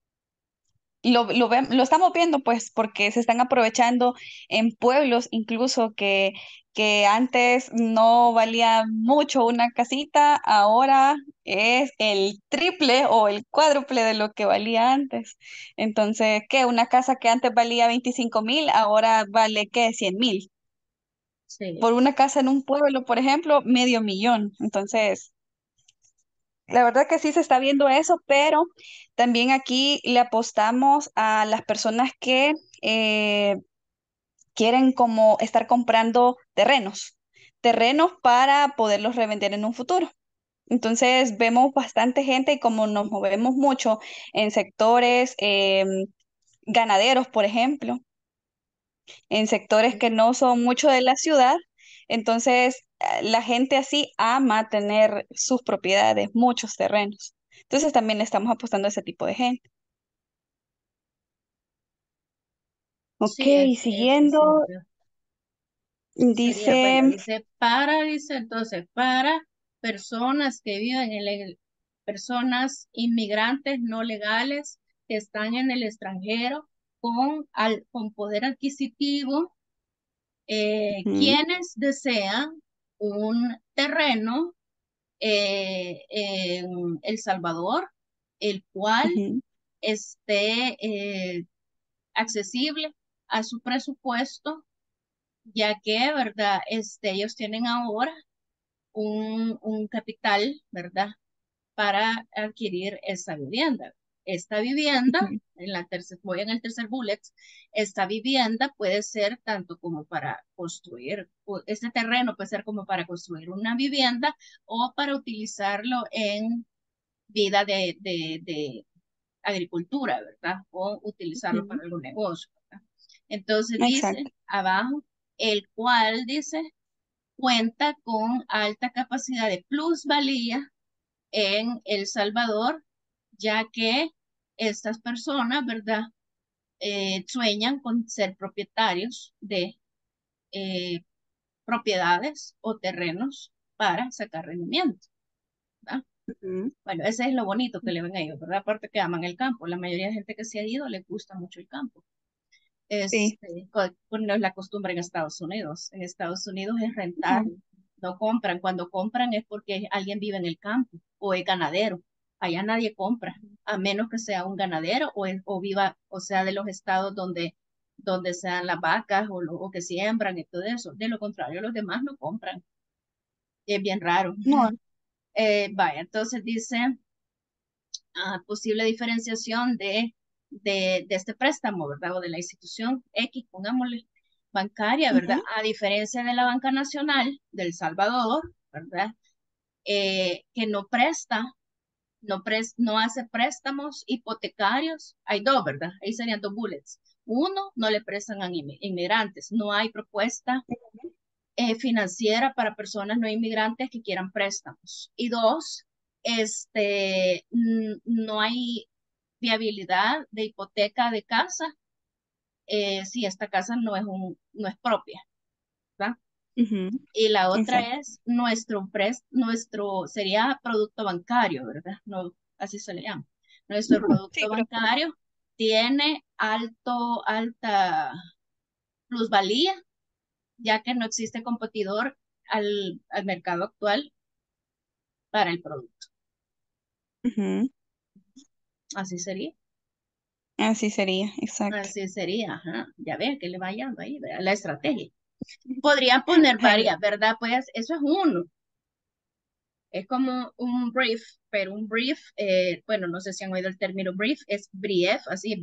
lo estamos viendo pues porque se están aprovechando en pueblos incluso que antes no valía mucho una casita, ahora es el triple o el cuádruple de lo que valía antes. Entonces, ¿qué? Una casa que antes valía 25,000, ahora vale, ¿qué? 100,000. Sí, Por una casa en un pueblo, por ejemplo, medio millón. Entonces, la verdad que sí se está viendo eso, pero también aquí le apostamos a las personas que eh, quieren como estar comprando terrenos para poderlos revender en un futuro. Entonces vemos bastante gente y como nos movemos mucho en sectores ganaderos, por ejemplo, en sectores que no son mucho de la ciudad, entonces la gente así ama tener sus propiedades, muchos terrenos. Entonces también le estamos apostando a ese tipo de gente. Ok, Sí, ese siguiendo, sería. Sería, dice, bueno, dice entonces, para personas que viven personas inmigrantes no legales que están en el extranjero con poder adquisitivo, ujú, quienes desean un terreno en El Salvador, el cual ujú, esté accesible a su presupuesto, ya que, ¿verdad? Ellos tienen ahora un capital, ¿verdad? Para adquirir esa vivienda. Esta vivienda, ujú, voy en el tercer bullet, esta vivienda puede ser tanto como para construir, este terreno puede ser como para construir una vivienda o para utilizarlo en vida de agricultura, ¿verdad? O utilizarlo ujú. para algún negocio, ¿verdad? Entonces dice Exacto. abajo, el cual dice cuenta con alta capacidad de plusvalía en El Salvador, ya que estas personas, ¿verdad? Sueñan con ser propietarios de eh, propiedades o terrenos para sacar rendimiento, ¿verdad? Ujú. Bueno, ese es lo bonito que le ven a ellos, ¿verdad? Aparte que aman el campo. La mayoría de gente que se ha ido les gusta mucho el campo. Sí. No es la costumbre en Estados Unidos. En Estados Unidos es rentar, Ujú. no compran. Cuando compran es porque alguien vive en el campo o es ganadero. Allá nadie compra, a menos que sea un ganadero o viva, o sea, de los estados donde sean las vacas o que siembran y todo eso. De lo contrario, los demás no compran. Es bien raro. No. Vaya, entonces dice posible diferenciación de este préstamo, ¿verdad? O de la institución X, pongámosle, bancaria, ¿verdad? Ujú, A diferencia de la Banca Nacional del Salvador, ¿verdad? Que no presta, no hace préstamos hipotecarios. Hay dos, ¿verdad? Ahí serían dos bullets. Uno, no le prestan a inmigrantes. No hay propuesta financiera para personas no inmigrantes que quieran préstamos. Y dos, no hay viabilidad de hipoteca de casa si esta casa no es propia, ¿verdad? ujú. Y la otra Exacto. es sería producto bancario, ¿verdad? No, así se le llama. Nuestro Sí, producto creo que sí. bancario tiene alta plusvalía, ya que no existe competidor al mercado actual para el producto. Ujú. Así sería. Así sería, exacto. Así sería, ajá. Ya vea que le vayan ahí, vea, la estrategia. Podrían poner Ahí va. varias, ¿verdad? Pues eso es uno. Es como un brief, pero un brief, bueno, no sé si han oído el término brief, es brief, así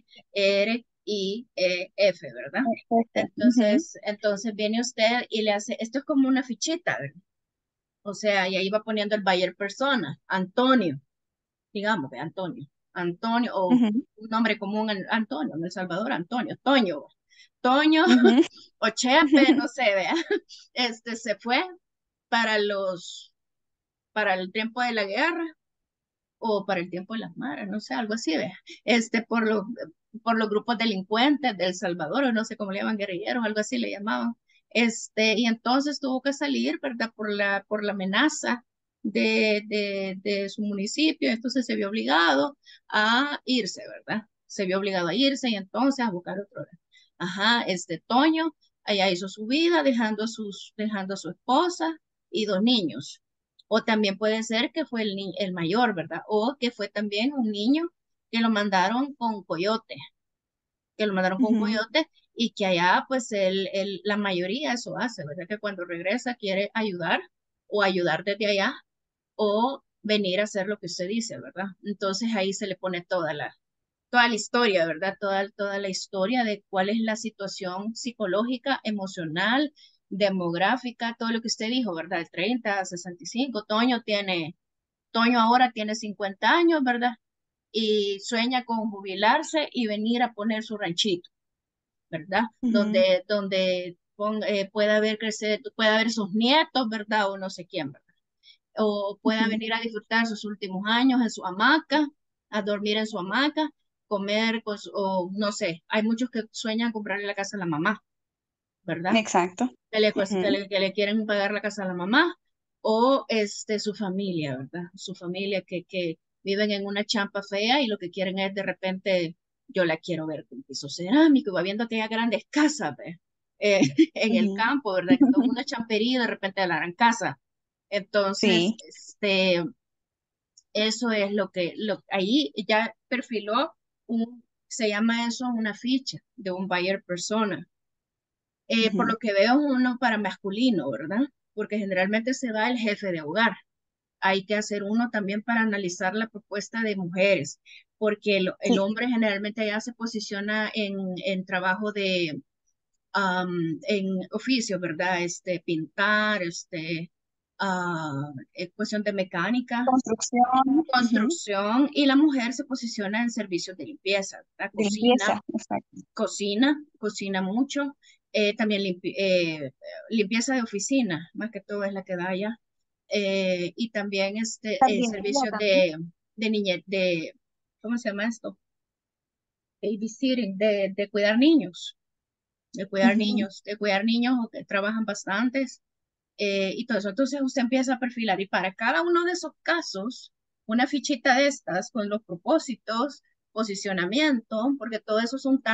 B-R-I-E-F, ¿verdad? Perfecto. Ujú, Entonces viene usted y le hace, esto es como una fichita, ¿verdad? O sea, y ahí va poniendo el buyer persona, Antonio, digamos, de Antonio. Antonio, o ujú, un nombre común, Antonio, en El Salvador, Antonio, Toño, Toño, ujú. o Chepe, no sé, vea, se fue para para el tiempo de la guerra, o para el tiempo de las maras, no sé, algo así, vea, por los grupos delincuentes de El Salvador, o no sé cómo le llaman, guerrilleros, algo así le llamaban, y entonces tuvo que salir, ¿verdad? Por la amenaza de su municipio, entonces se vio obligado a irse, ¿verdad? Se vio obligado a irse y entonces a buscar otro. Ajá, Toño, allá hizo su vida, dejando a su esposa y dos niños. O también puede ser que fue el mayor, ¿verdad? O que fue también un niño que lo mandaron con coyote, que lo mandaron con Ujú, coyote y que allá pues la mayoría eso hace, ¿verdad? Que cuando regresa quiere ayudar o ayudar desde allá o venir a hacer lo que usted dice, ¿verdad? Entonces ahí se le pone toda la historia, ¿verdad? Toda la historia de cuál es la situación psicológica, emocional, demográfica, todo lo que usted dijo, ¿verdad? 30, 65, Toño ahora tiene 50 años, ¿verdad? Y sueña con jubilarse y venir a poner su ranchito, ¿verdad? ujú, Donde pueda ver crecer, pueda ver sus nietos, ¿verdad? O no sé quién, ¿verdad? O pueda ujú, venir a disfrutar sus últimos años en su hamaca, a dormir en su hamaca, comer, o no sé, hay muchos que sueñan comprarle la casa a la mamá, ¿verdad? Exacto. Ujú. Que le quieren pagar la casa a la mamá, o su familia, ¿verdad? Su familia que viven en una champa fea y lo que quieren es de repente, yo la quiero ver con piso cerámico, va viendo aquellas grandes casas, ¿ve? Eh, en el Ujú. campo, ¿verdad? Que todo el mundo es champería y de repente la gran casa. Entonces, Sí. eso es ahí ya perfiló se llama eso una ficha de un buyer persona. Por Ujú. lo que veo, uno para masculino, ¿verdad? Porque generalmente se va el jefe de hogar. Hay que hacer uno también para analizar la propuesta de mujeres, porque el Sí. hombre generalmente ya se posiciona en trabajo en oficio, ¿verdad? Pintar, cuestión de mecánica, Construcción. Ujú. construcción, y la mujer se posiciona en servicios de limpieza, ¿verdad? De limpieza. Exacto. Cocina mucho, también limpieza de oficina, más que todo es la que da allá, y también También ella servicios también. de niñez, ¿cómo se llama esto? Babysitting, de cuidar niños, Ujú. de cuidar niños que trabajan bastantes, y todo eso. Entonces usted empieza a perfilar y para cada uno de esos casos, una fichita de estas con los propósitos, posicionamiento, porque todo eso es un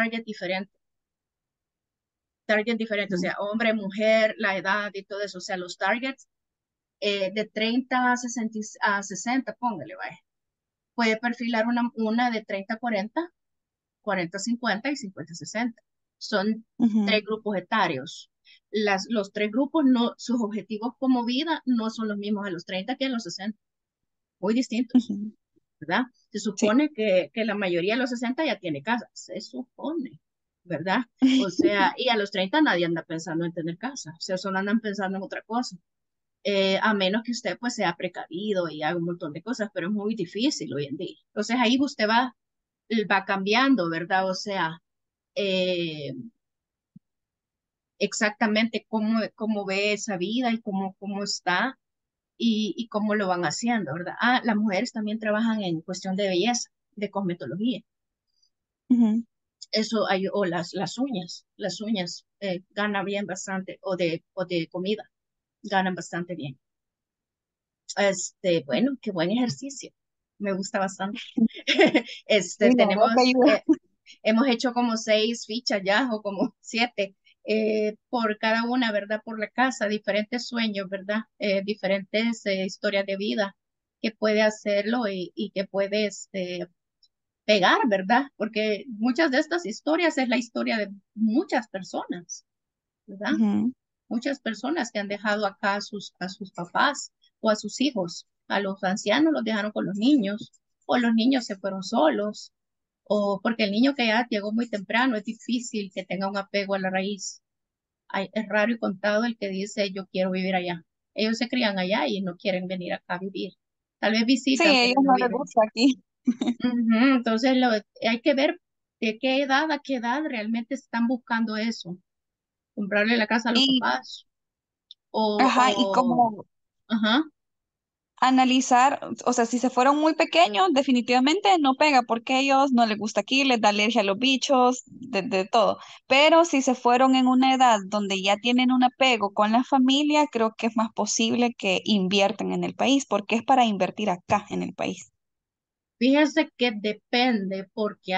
target diferente, o Ujú. sea, hombre, mujer, la edad y todo eso, o sea, los targets de 30 a 60, póngale, vaya. Puede perfilar una de 30 a 40, 40 a 50 y 50 a 60. Son Ujú. tres grupos etarios. Los tres grupos, no, sus objetivos como vida no son los mismos a los 30 que a los 60, muy distintos, Ujú. ¿verdad? Se Sí. supone que la mayoría de los 60 ya tiene casa, se supone, ¿verdad? O sea, y a los 30 nadie anda pensando en tener casa, o sea, solo andan pensando en otra cosa. A menos que usted pues sea precavido y haga un montón de cosas, pero es muy difícil hoy en día. Entonces ahí usted va cambiando, ¿verdad? O sea, eh, exactamente cómo ve esa vida y cómo está y cómo lo van haciendo, ¿verdad? Ah, las mujeres también trabajan en cuestión de belleza, de cosmetología. Ujú. Eso hay, o las uñas ganan bien bastante, o de comida, ganan bastante bien. Bueno, qué buen ejercicio. Me gusta bastante. Sí, la verdad que ayuda. Hemos hecho como 6 fichas ya, o como 7, por cada una, ¿verdad? Por la casa, diferentes sueños, ¿verdad? Diferentes historias de vida que puede hacerlo y que puede pegar, ¿verdad? Porque muchas de estas historias es la historia de muchas personas, ¿verdad? Ujú. Muchas personas que han dejado acá a sus papás o a sus hijos. A los ancianos los dejaron con los niños, o los niños se fueron solos, o porque el niño que ya llegó muy temprano es difícil que tenga un apego a la raíz. Es raro y contado el que dice yo quiero vivir allá. Ellos se crían allá y no quieren venir acá a vivir. Tal vez Sí, visitan, a pero ellos no no les viven. gusta aquí. Ujú. Entonces hay que ver de qué edad a qué edad realmente están buscando eso. Comprarle la casa a los Y, papás ajá, y o como ajá. analizar, o sea, si se fueron muy pequeños, definitivamente no pega porque a ellos no les gusta aquí, les da alergia a los bichos, de todo. Pero si se fueron en una edad donde ya tienen un apego con la familia, creo que es más posible que inviertan en el país porque es para invertir acá en el país. Fíjese que depende, porque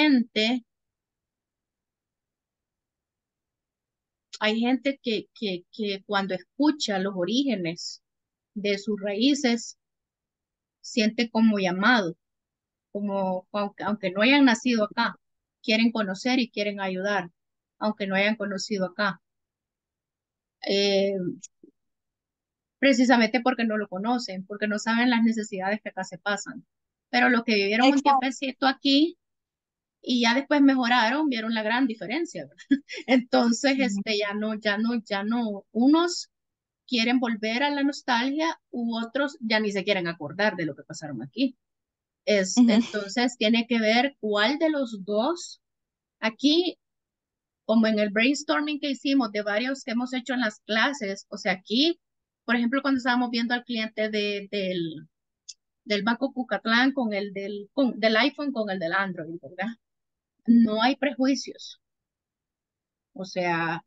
hay gente que cuando escucha los orígenes de sus raíces, siente como llamado, como aunque no hayan nacido acá, quieren conocer y quieren ayudar, aunque no hayan conocido acá. Eh, Precisamente porque no lo conocen, porque no saben las necesidades que acá se pasan. Pero los que vivieron un Exacto. tiempecito aquí y ya después mejoraron, vieron la gran diferencia, ¿verdad? Entonces, ya no, unos quieren volver a la nostalgia u otros ya ni se quieren acordar de lo que pasaron aquí. Ujú. Entonces, tiene que ver cuál de los dos, aquí, como en el brainstorming que hicimos de varios que hemos hecho en las clases, o sea, aquí, por ejemplo, cuando estábamos viendo al cliente del Banco Cucatlán con el del iPhone con el del Android, ¿verdad? No hay prejuicios. O sea,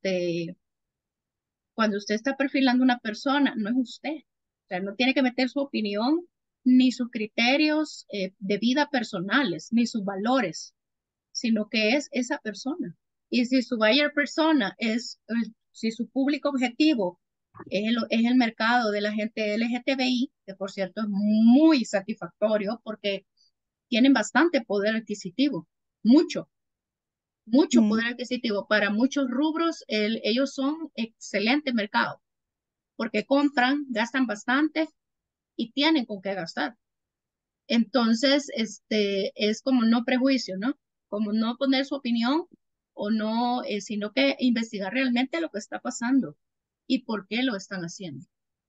cuando usted está perfilando una persona, no es usted. O sea, no tiene que meter su opinión, ni sus criterios de vida personales, ni sus valores, sino que es esa persona. Y si su buyer persona si su público objetivo es el mercado de la gente LGTBI, que por cierto es muy satisfactorio porque tienen bastante poder adquisitivo, mucho, mucho Ujú, poder adquisitivo. Para muchos rubros, ellos son excelente mercado porque compran, gastan bastante y tienen con qué gastar. Entonces, es como no prejuicio, ¿no? Como no poner su opinión o no, sino que investigar realmente lo que está pasando y por qué lo están haciendo.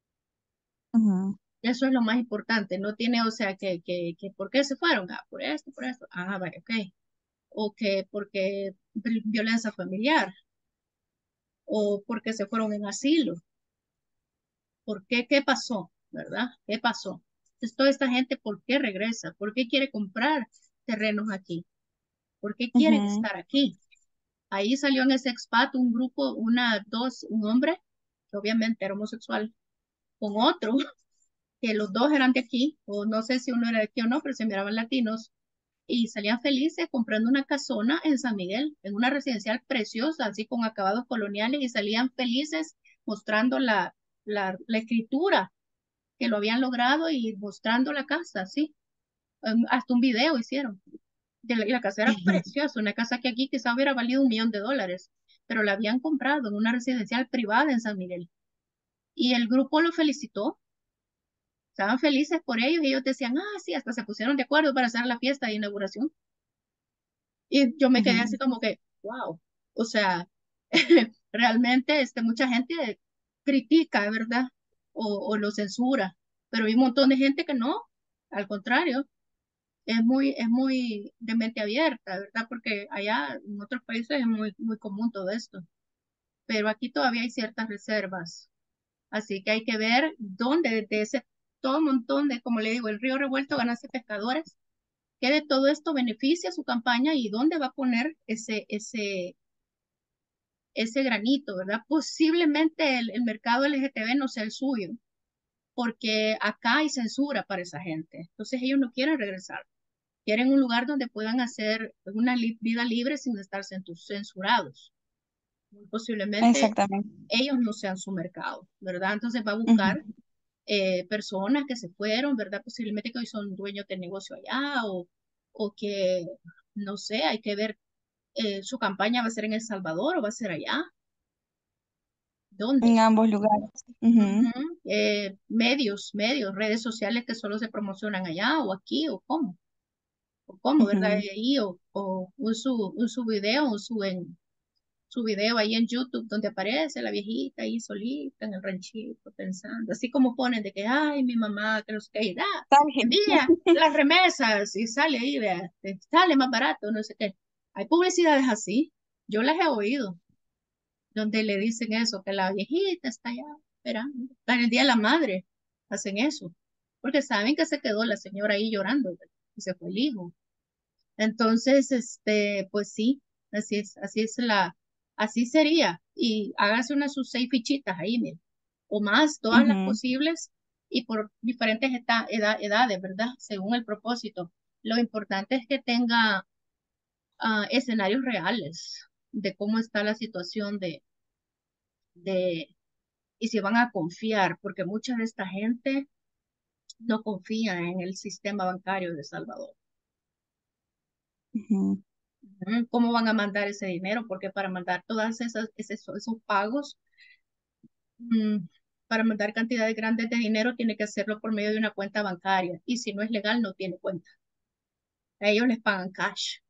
ujú, Eso es lo más importante. No tiene, o sea, que ¿por qué se fueron? Ah, por esto, por esto. Ah, vale, ok. O que porque violencia familiar o porque se fueron en asilo. ¿Por qué? ¿Qué pasó? ¿Verdad? ¿Qué pasó? Entonces, toda esta gente, ¿por qué regresa? ¿Por qué quiere comprar terrenos aquí? ¿Por qué quieren ujú, estar aquí? Ahí salió en ese expat un grupo, un hombre, que obviamente era homosexual, con otro, que los dos eran de aquí, o no sé si uno era de aquí o no, pero se miraban latinos, y salían felices comprando una casona en San Miguel, en una residencial preciosa, así con acabados coloniales, y salían felices mostrando la escritura que lo habían logrado y mostrando la casa, sí. Hasta un video hicieron. La casa era preciosa, una casa que aquí quizá hubiera valido $1 millón, pero la habían comprado en una residencial privada en San Miguel. Y el grupo lo felicitó, estaban felices por ellos y ellos decían, ah, sí, hasta se pusieron de acuerdo para hacer la fiesta de inauguración. Y yo me quedé así ujú. como que, wow, o sea, realmente mucha gente critica, ¿verdad? O lo censura, pero hay un montón de gente que no, al contrario, es muy de mente abierta, ¿verdad? Porque allá en otros países es muy, muy común todo esto, pero aquí todavía hay ciertas reservas, así que hay que ver dónde de ese todo un montón de, como le digo, el río revuelto ganancia pescadores, que de todo esto beneficia su campaña y dónde va a poner ese granito, ¿verdad? Posiblemente el mercado LGTB no sea el suyo, porque acá hay censura para esa gente, entonces ellos no quieren regresar. Quieren un lugar donde puedan hacer una vida libre sin estar censurados. Muy posiblemente Exactamente. ellos no sean su mercado, ¿verdad? Entonces va a Ujú, buscar personas que se fueron, ¿verdad? Posiblemente que hoy son dueños de negocio allá o que, no sé, hay que ver, su campaña va a ser en El Salvador o va a ser allá. en ¿Dónde? ambos lugares. Ujú, Ujú. Medios, redes sociales que solo se promocionan allá o aquí o cómo, ¿verdad? ujú, Ahí o un su video, su video ahí en YouTube donde aparece la viejita ahí solita en el ranchito pensando, así como ponen de que, ay, mi mamá, que no sé qué, y da, está bien. envía las remesas y sale ahí, vea, sale más barato, no sé qué. Hay publicidades así, yo las he oído, donde le dicen eso, que la viejita está allá esperando, para el Día de la Madre, hacen eso, porque saben que se quedó la señora ahí llorando, ¿verdad? Y se fue el hijo. Entonces, pues sí, así sería. Y hágase unas sus 6 fichitas ahí, mire, o más, todas las Ujú, posibles y por diferentes edades, ¿verdad? Según el propósito. Lo importante es que tenga escenarios reales de cómo está la situación de, y si van a confiar, porque mucha de esta gente no confía en el sistema bancario de El Salvador. ujú. ¿Cómo van a mandar ese dinero? Porque para mandar todas esos pagos, mm, para mandar cantidades grandes de dinero, tiene que hacerlo por medio de una cuenta bancaria. Y si no es legal, no tiene cuenta. A ellos les pagan cash.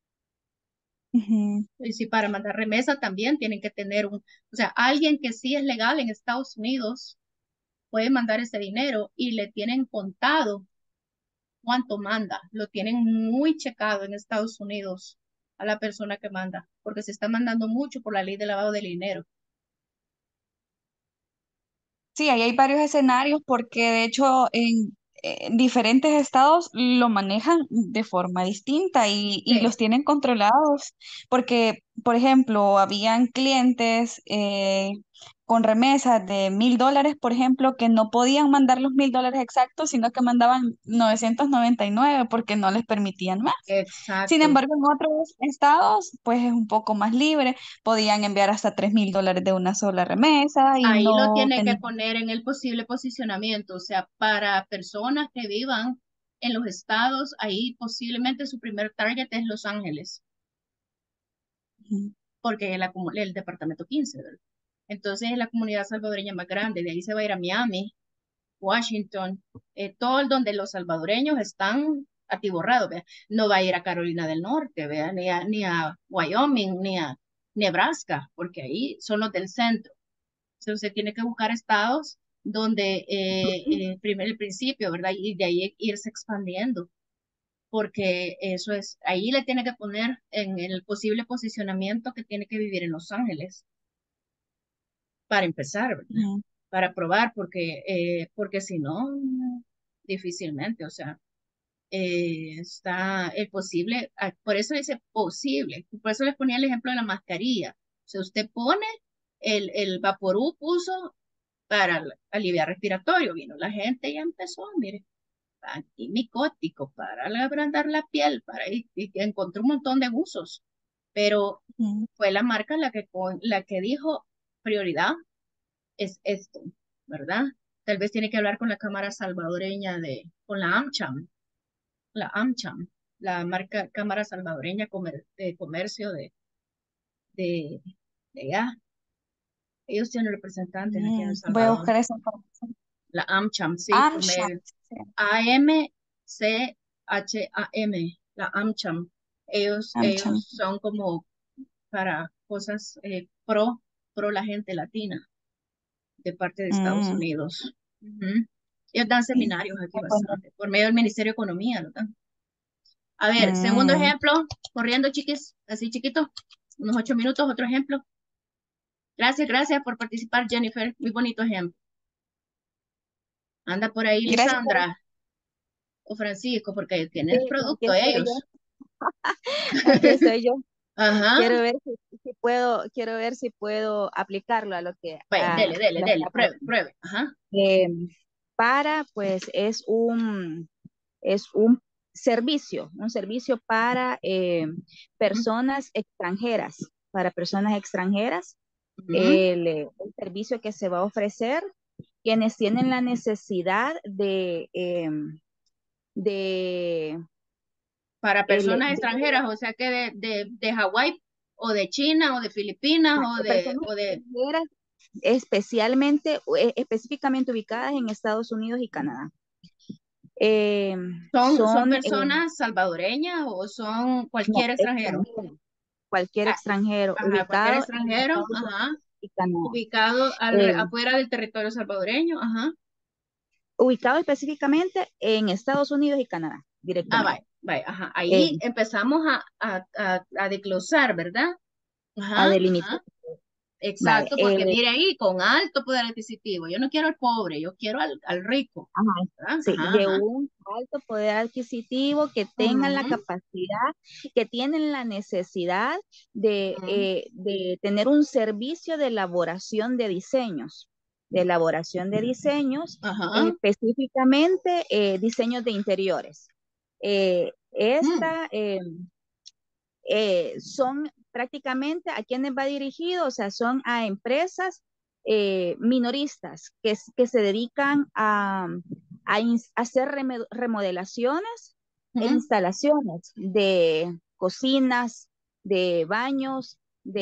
Ujú, Y si para mandar remesa también tienen que tener o sea, alguien que sí es legal en Estados Unidos puede mandar ese dinero y le tienen contado cuánto manda. Lo tienen muy checado en Estados Unidos a la persona que manda, porque se está mandando mucho por la ley de lavado de dinero. sí, ahí hay varios escenarios porque de hecho diferentes estados lo manejan de forma distinta y Sí, los tienen controlados, porque, por ejemplo, habían clientes con remesas de $1,000, por ejemplo, que no podían mandar los $1,000 exactos, sino que mandaban 999 porque no les permitían más. Sin exacto. embargo, en otros estados, pues es un poco más libre, podían enviar hasta $3,000 de una sola remesa y Ahí lo no tiene que tenían... poner en el posible posicionamiento, o sea, para personas que vivan en los estados, ahí posiblemente su primer target es Los Ángeles, porque es el departamento 15, ¿verdad? Entonces es la comunidad salvadoreña más grande, de ahí se va a ir a Miami, Washington, todo el donde los salvadoreños están atiborrados, ¿vea? No va a ir a Carolina del Norte, ¿vea? Ni a Wyoming, ni a Nebraska, porque ahí son los del centro. Entonces usted tiene que buscar estados donde el principio, ¿verdad? Y de ahí irse expandiendo, porque eso es, ahí le tiene que poner en el posible posicionamiento que tiene que vivir en Los Ángeles para empezar, ¿verdad? Ujú, Para probar, porque si no, difícilmente, o sea, está el posible, por eso dice posible, por eso les ponía el ejemplo de la mascarilla. O sea, usted pone el Vaporú puso para aliviar respiratorio, vino la gente y ya empezó, mire, antimicótico, para agrandar la piel, y que encontró un montón de usos, pero ujú. fue la marca la que dijo prioridad es esto, ¿verdad? Tal vez tiene que hablar con la Cámara Salvadoreña con la AmCham, la marca Cámara Salvadoreña de Comercio de, de allá. Ellos tienen representantes aquí en El Voy a Salvador. buscar esa información. La AmCham, sí, AmSham. Sí. AmCham, la AmCham. Ellos AmCham. son como para cosas pro la gente latina de parte de Estados Mm, Unidos. Ujú. Ellos dan sí. seminarios aquí Bueno, bastante, por medio del Ministerio de Economía, lo dan. A ver, segundo mm, ejemplo, corriendo chiquis, así chiquito, unos 8 minutos, otro ejemplo. Gracias por participar, Jennifer. Muy bonito ejemplo. Anda por ahí, gracias por Lisandra o Francisco, porque sí, tienen aquí producto estoy yo. ellos. Aquí estoy yo. Ajá. Quiero ver si puedo aplicarlo a lo que Vaya, dele, dele, me dele, está pruebe, pasando. pruebe. Ajá. Eh, pues es un servicio para Ujú, personas extranjeras. ujú. El servicio que se va a ofrecer, quienes tienen la necesidad de Para el- personas de extranjeras, o sea que de Hawái o de China o de Filipinas o de, personas o de extranjeras específicamente ubicadas en Estados Unidos y Canadá. Eh, son son personas salvadoreñas o son no, cualquier extranjero. extranjeros, cualquier Ah, extranjero ajá, cualquier ubicado en extranjero, Estados ajá, Unidos y Canadá. ubicado Eh, afuera del territorio salvadoreño, ajá. ubicado específicamente en Estados Unidos y Canadá, Ah, directamente. vaya, vaya, ajá. Eh, Ahí empezamos a desglosar, ¿verdad? a Ajá, delimitar. ajá. Vale, Exacto, porque mire ahí, con alto poder adquisitivo. Yo no quiero al pobre, yo quiero al rico, ajá, ¿verdad? sí, Ajá, de ajá. un alto poder adquisitivo que tengan la Ujú, capacidad, que tienen la necesidad de, ujú. eh, de tener un servicio de elaboración de diseños, Ajá. específicamente diseños de interiores. Eh, Mm, esta son prácticamente a quienes va dirigido, o sea, son a empresas minoristas que se dedican a hacer remodelaciones e ujú, instalaciones de cocinas, de baños,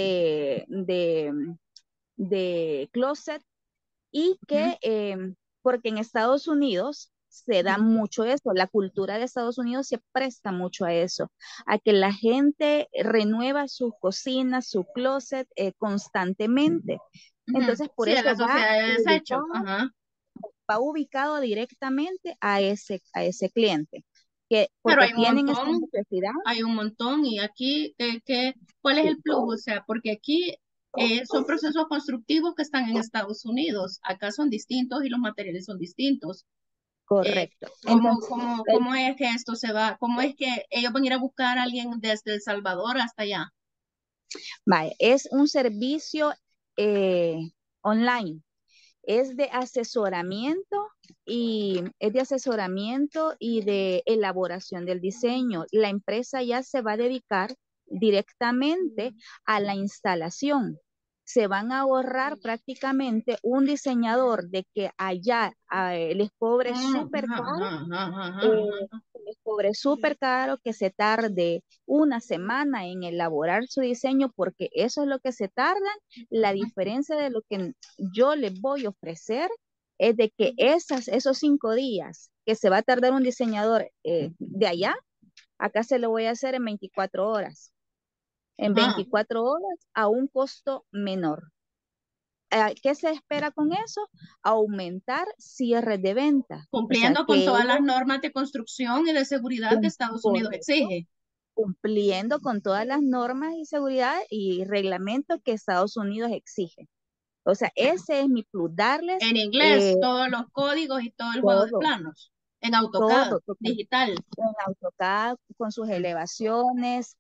de closet y ujú, porque en Estados Unidos se da ujú, mucho eso, la cultura de Estados Unidos se presta mucho a eso, a que la gente renueva sus cocinas, su closet constantemente. ujú. Entonces, por Sí, a eso la sociedad de desechos, ajá. va ubicado directamente a ese cliente, Pero porque tienen esta necesidad. hay un montón, y aquí, ¿cuál es Sí. el plus? O sea, porque aquí son procesos constructivos que están en Estados Unidos, acá son distintos y los materiales son distintos. correcto. ¿Cómo, Entonces, cómo es que esto se va? ¿Cómo es que ellos van a ir a buscar a alguien desde El Salvador hasta allá? vaya, es un servicio eh, online. Es de asesoramiento y es de asesoramiento y de elaboración del diseño. La empresa ya se va a dedicar directamente a la instalación. Se van a ahorrar prácticamente un diseñador de que allá les cobre súper Ajá, caro, ajá, ajá, eh, ajá. les cobre súper caro, que se tarde una semana en elaborar su diseño, porque eso es lo que se tardan. La diferencia de lo que yo les voy a ofrecer es de que esos 5 días que se va a tardar un diseñador de allá, acá se lo voy a hacer en 24 horas. En Ajá. 24 horas a un costo menor. ¿Qué se espera con eso? Aumentar cierres de venta. O sea, Cumpliendo con que todas las ellos normas de construcción y de seguridad que Estados Unidos correcto, exige. cumpliendo con todas las normas y seguridad y reglamentos que Estados Unidos exige. O sea, ese es mi plus, darles En inglés, todos los códigos y todo el juego de todo, planos. En AutoCAD, todo, total, digital. en AutoCAD, con sus Mm. elevaciones,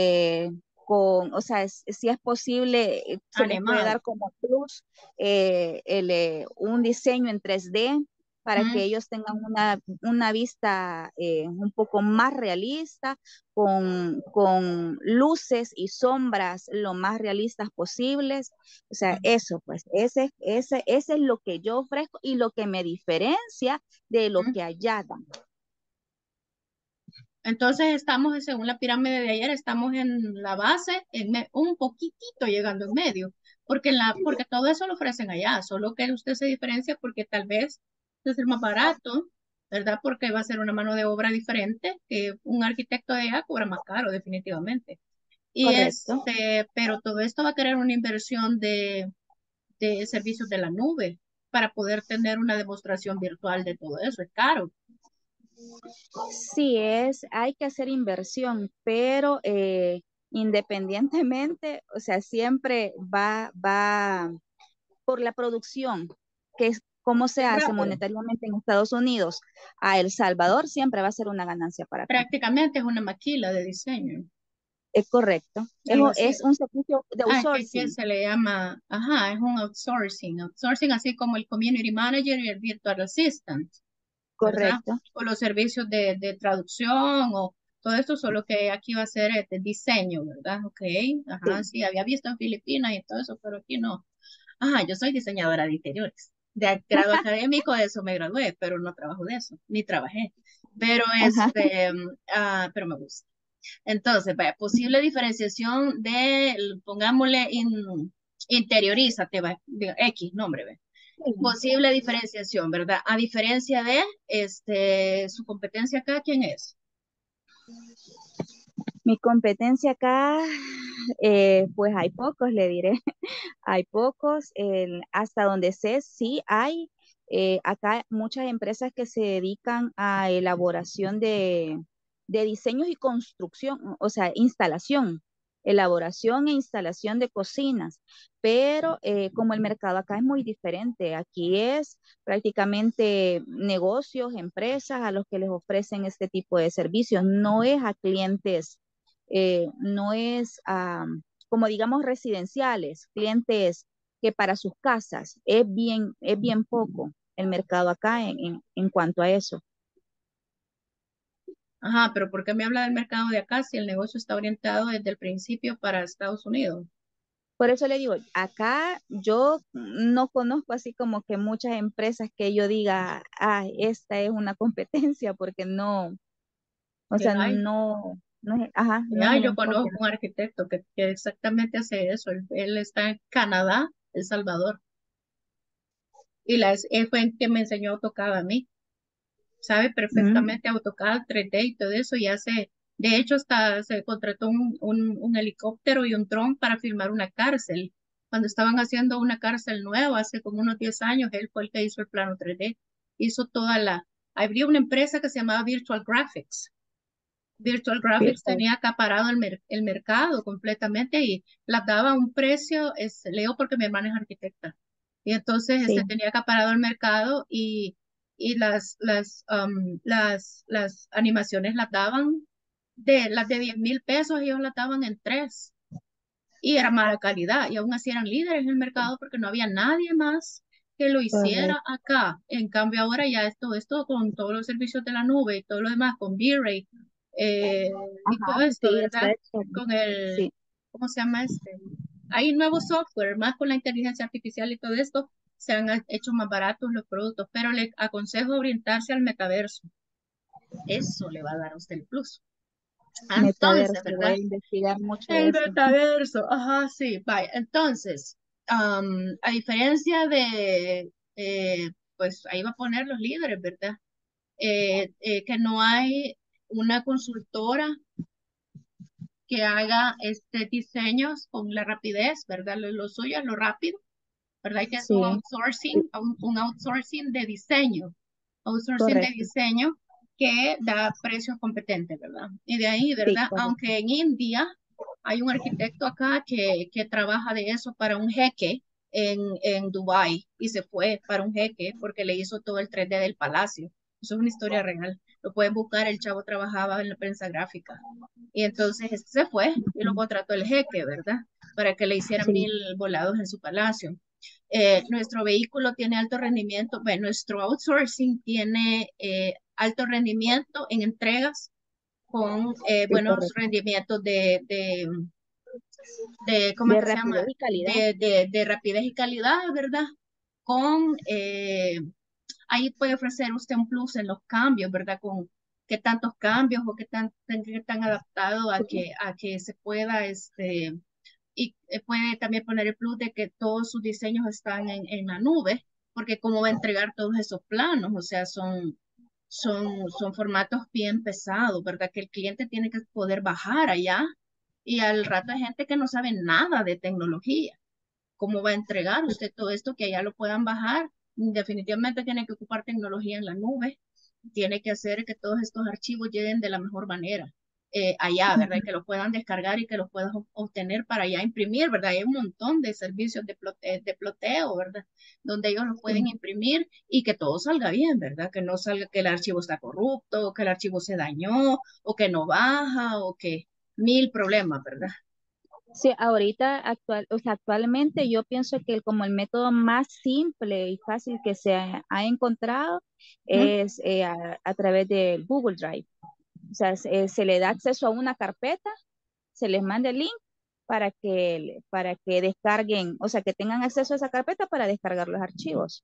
o sea, si es posible, se les puede Animado. dar como plus un diseño en 3D para que Mm. ellos tengan una vista un poco más realista, con luces y sombras lo más realistas posibles. O sea, eso, pues, ese es lo que yo ofrezco y lo que me diferencia de lo Mm. que allá dan. Entonces estamos, según la pirámide de ayer, estamos en la base, un poquitito llegando en medio, porque todo eso lo ofrecen allá, solo que usted se diferencia porque tal vez es el más barato, ¿verdad? Porque va a ser una mano de obra diferente, que un arquitecto de allá cobra más caro, definitivamente. Y Correcto. pero todo esto va a querer una inversión de servicios de la nube para poder tener una demostración virtual de todo eso, es caro. Sí, hay que hacer inversión, pero independientemente, o sea, siempre va por la producción, que es cómo se Es hace rápido. monetariamente en Estados Unidos a El Salvador, siempre va a ser una ganancia para acá. Prácticamente es una maquila de diseño, Es correcto. algo así. Es un servicio de ¿Qué outsourcing. se le llama? Ajá, es un outsourcing. Outsourcing así como el community manager y el virtual assistant, ¿verdad? Correcto. O los servicios de traducción o todo esto, solo que aquí va a ser de diseño, ¿verdad? Ok, ajá, Sí. sí, había visto en Filipinas y todo eso, pero aquí no. Ajá, yo soy diseñadora de interiores. De grado académico, de eso me gradué, pero no trabajo de eso, ni trabajé. Pero Ajá. pero me gusta. Entonces, vaya, posible diferenciación de, pongámosle, interiorízate, va, X nombre, ve. Posible diferenciación, ¿verdad? A diferencia de su competencia acá, ¿quién es? Mi competencia acá, pues hay pocos, le diré. Hay pocos, hasta donde sé, sí hay acá muchas empresas que se dedican a elaboración de diseños y construcción, o sea, instalación, elaboración e instalación de cocinas, pero como el mercado acá es muy diferente, aquí es prácticamente negocios, empresas a los que les ofrecen este tipo de servicios, no es a clientes, no es a como digamos residenciales, clientes que para sus casas es bien poco el mercado acá en cuanto a eso. Ajá, pero ¿por qué me habla del mercado de acá si el negocio está orientado desde el principio para Estados Unidos? Por eso le digo, acá yo no conozco así como que muchas empresas que yo diga, ah, esta es una competencia, porque no, o ¿Qué sea, hay? ajá, no es Ya, un yo enfoque. conozco un arquitecto que exactamente hace eso. Él está en Canadá, El Salvador, y él fue el que me enseñó AutoCAD a mí. Sabe Mm, perfectamente AutoCAD, 3D y todo eso, y hace, de hecho, hasta se contrató un helicóptero y un dron para filmar una cárcel. Cuando estaban haciendo una cárcel nueva, hace como unos 10 años, él fue el que hizo el plano 3D. Hizo habría una empresa que se llamaba Virtual Graphics. Virtual Graphics virtual, tenía acaparado el mercado completamente y las daba a un precio, leo porque mi hermana es arquitecta, y entonces sí. tenía acaparado el mercado y las animaciones las daban, las de 10,000 pesos, ellos las daban en 3 y era mala calidad y aún así eran líderes en el mercado porque no había nadie más que lo Correcto. hiciera acá. En cambio ahora ya esto con todos los servicios de la nube y todo lo demás, con V-Ray y todo Ajá, esto, sí, ¿verdad? está hecho. Con Sí, ¿cómo se llama este? Hay nuevos software, más con la inteligencia artificial y todo esto, se han hecho más baratos los productos, pero le aconsejo orientarse al metaverso. Eso le va a dar a usted el plus. Entonces, metaverso, voy ¿verdad? a investigar mucho de El eso. metaverso, ajá, sí, vaya. Entonces, a diferencia pues ahí va a poner los líderes, ¿verdad? Que no hay una consultora que haga diseños con la rapidez, ¿verdad? Lo suyo es lo rápido, ¿verdad? Y que es Sí, un outsourcing de diseño, outsourcing de correcto. diseño que da precios competentes, ¿verdad? Y de ahí, Sí, ¿verdad? correcto. Aunque en India hay un arquitecto acá que trabaja de eso para un jeque en Dubái y se fue para un jeque porque le hizo todo el 3D del palacio. Eso es una historia real. Lo pueden buscar, el chavo trabajaba en la prensa gráfica. Y entonces se fue y lo contrató el jeque, ¿verdad? Para que le hicieran Sí, 1,000 volados en su palacio. Nuestro vehículo tiene alto rendimiento, bueno, nuestro outsourcing tiene alto rendimiento en entregas con sí, buenos correcto. rendimientos ¿cómo es De que se llama? rapidez y calidad. De rapidez y calidad, ¿verdad? Con, ahí puede ofrecer usted un plus en los cambios, ¿verdad? Con qué tantos cambios o qué tan adaptado a que se pueda, y puede también poner el plus de que todos sus diseños están en la nube, porque cómo va a entregar todos esos planos, o sea, son formatos bien pesados, ¿verdad? Que el cliente tiene que poder bajar allá y al rato hay gente que no sabe nada de tecnología. ¿Cómo va a entregar usted todo esto que allá lo puedan bajar? Definitivamente tiene que ocupar tecnología en la nube, tiene que hacer que todos estos archivos lleguen de la mejor manera allá, ¿verdad? Y que los puedan descargar y que los puedan obtener para allá imprimir, ¿verdad? Hay un montón de servicios de ploteo, ¿verdad? Donde ellos los pueden Sí. imprimir y que todo salga bien, ¿verdad? Que no salga que el archivo está corrupto, o que el archivo se dañó, o que no baja, o que mil problemas, ¿verdad? Sí, ahorita o sea, actualmente yo pienso que como el método más simple y fácil que se ha encontrado Ujú. es a través de Google Drive. O sea, se le da acceso a una carpeta, se les manda el link para que descarguen, o sea, que tengan acceso a esa carpeta para descargar los archivos.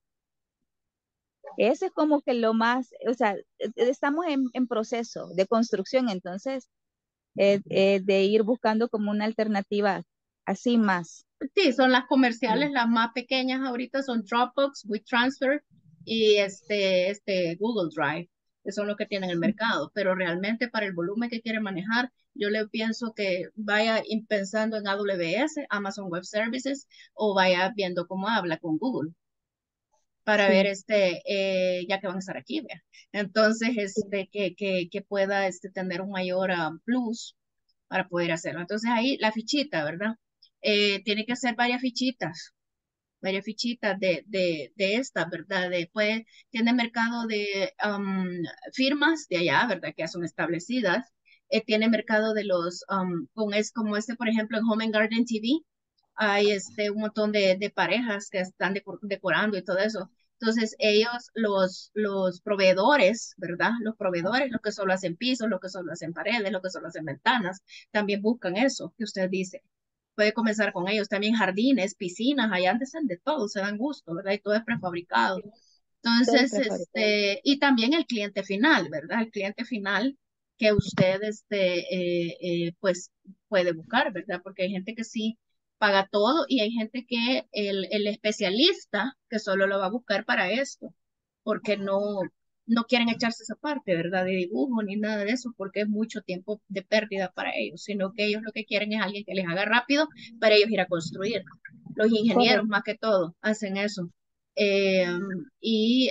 Ese es como que lo más, o sea, estamos en proceso de construcción, entonces, de ir buscando como una alternativa así más. Sí, son las Sí, comerciales, las más pequeñas ahorita son Dropbox, WeTransfer y Google Drive, que son los que tienen el mercado, pero realmente para el volumen que quiere manejar, yo le pienso que vaya pensando en AWS, Amazon Web Services, o vaya viendo cómo habla con Google para ver sí, ya que van a estar aquí, vea. Entonces, sí, que pueda tener un mayor plus para poder hacerlo. Entonces ahí la fichita, ¿verdad? Tiene que hacer varias fichitas de esta, ¿verdad? Después tiene mercado de firmas de allá, ¿verdad? Que ya son establecidas. Tiene mercado de es como por ejemplo, en Home and Garden TV, hay un montón de parejas que están decorando y todo eso. Entonces, ellos, los proveedores, ¿verdad? Los proveedores, los que solo hacen pisos, los que solo hacen paredes, los que solo hacen ventanas, también buscan eso que usted dice. Puede comenzar con ellos. También jardines, piscinas, allá antes de todo, se dan gusto, ¿verdad? Y todo es prefabricado. todo es Entonces, prefabricado. y también el cliente final, ¿verdad? El cliente final que usted, pues, puede buscar, ¿verdad? Porque hay gente que sí paga todo y hay gente que el especialista que solo lo va a buscar para esto, porque no quieren echarse esa parte, ¿verdad? De dibujo ni nada de eso, porque es mucho tiempo de pérdida para ellos, sino que ellos lo que quieren es alguien que les haga rápido para ellos ir a construir. Los ingenieros, Correcto. más que todo, hacen eso. Eh, y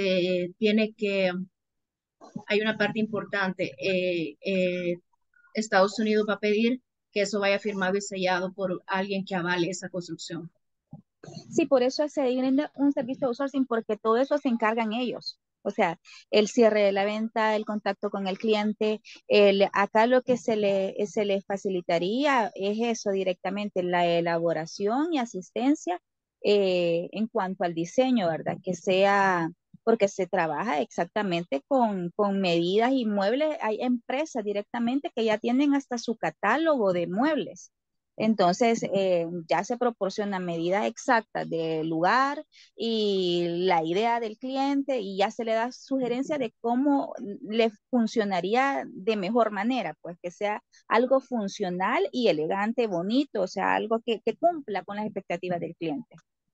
hay una parte importante. Estados Unidos va a pedir que eso vaya firmado y sellado por alguien que avale esa construcción. Sí, por eso se brinda un servicio de outsourcing, porque todo eso se encargan ellos. O sea, el cierre de la venta, el contacto con el cliente, acá lo que se le facilitaría es eso directamente, la elaboración y asistencia en cuanto al diseño, ¿verdad? Que sea, porque se trabaja exactamente con medidas y muebles. Hay empresas directamente que ya tienen hasta su catálogo de muebles. Entonces, ya se proporciona medidas exactas del lugar y la idea del cliente y ya se le da sugerencia de cómo le funcionaría de mejor manera, pues que sea algo funcional y elegante, bonito, o sea, algo que cumpla con las expectativas del cliente.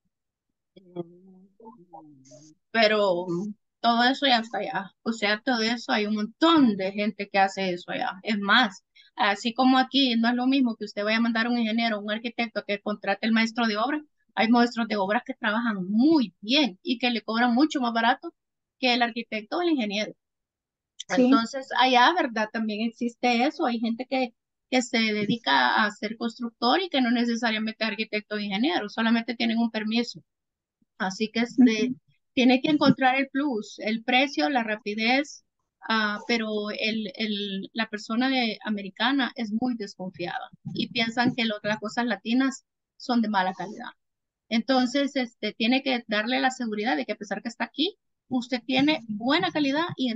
Pero todo eso ya está allá. O sea, todo eso hay un montón de gente que hace eso allá. Es más, así como aquí no es lo mismo que usted vaya a mandar un ingeniero o un arquitecto que contrate el maestro de obra, hay maestros de obras que trabajan muy bien y que le cobran mucho más barato que el arquitecto o el ingeniero. Sí. Entonces, allá, ¿verdad? También existe eso. Hay gente que se dedica a ser constructor y que no necesariamente es arquitecto o ingeniero, solamente tienen un permiso. Así que Ujú. tiene que encontrar el plus, el precio, la rapidez, pero la persona americana es muy desconfiada y piensan que las cosas latinas son de mala calidad. Entonces, tiene que darle la seguridad de que a pesar que está aquí, usted tiene buena calidad y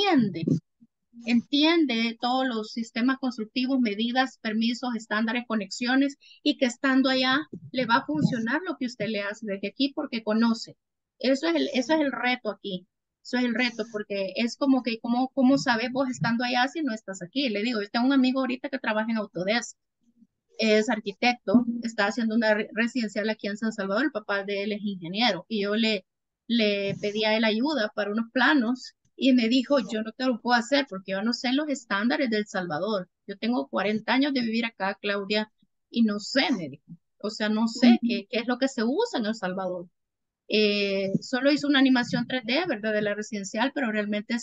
entiende todos los sistemas constructivos, medidas, permisos, estándares, conexiones y que estando allá le va a funcionar lo que usted le hace desde aquí porque conoce. Eso es el reto aquí. Eso es el reto porque es como que, ¿cómo sabes vos estando allá si no estás aquí? Le digo, yo tengo un amigo ahorita que trabaja en Autodesk, es arquitecto, está haciendo una residencial aquí en San Salvador, el papá de él es ingeniero, y yo le pedí a él ayuda para unos planos, y me dijo, yo no te lo puedo hacer porque yo no sé los estándares de El Salvador. Yo tengo 40 años de vivir acá, Claudia, y no sé, me dijo. O sea, no sé Ujú. qué es lo que se usa en El Salvador. Solo hizo una animación 3D, ¿verdad? De la residencial, pero realmente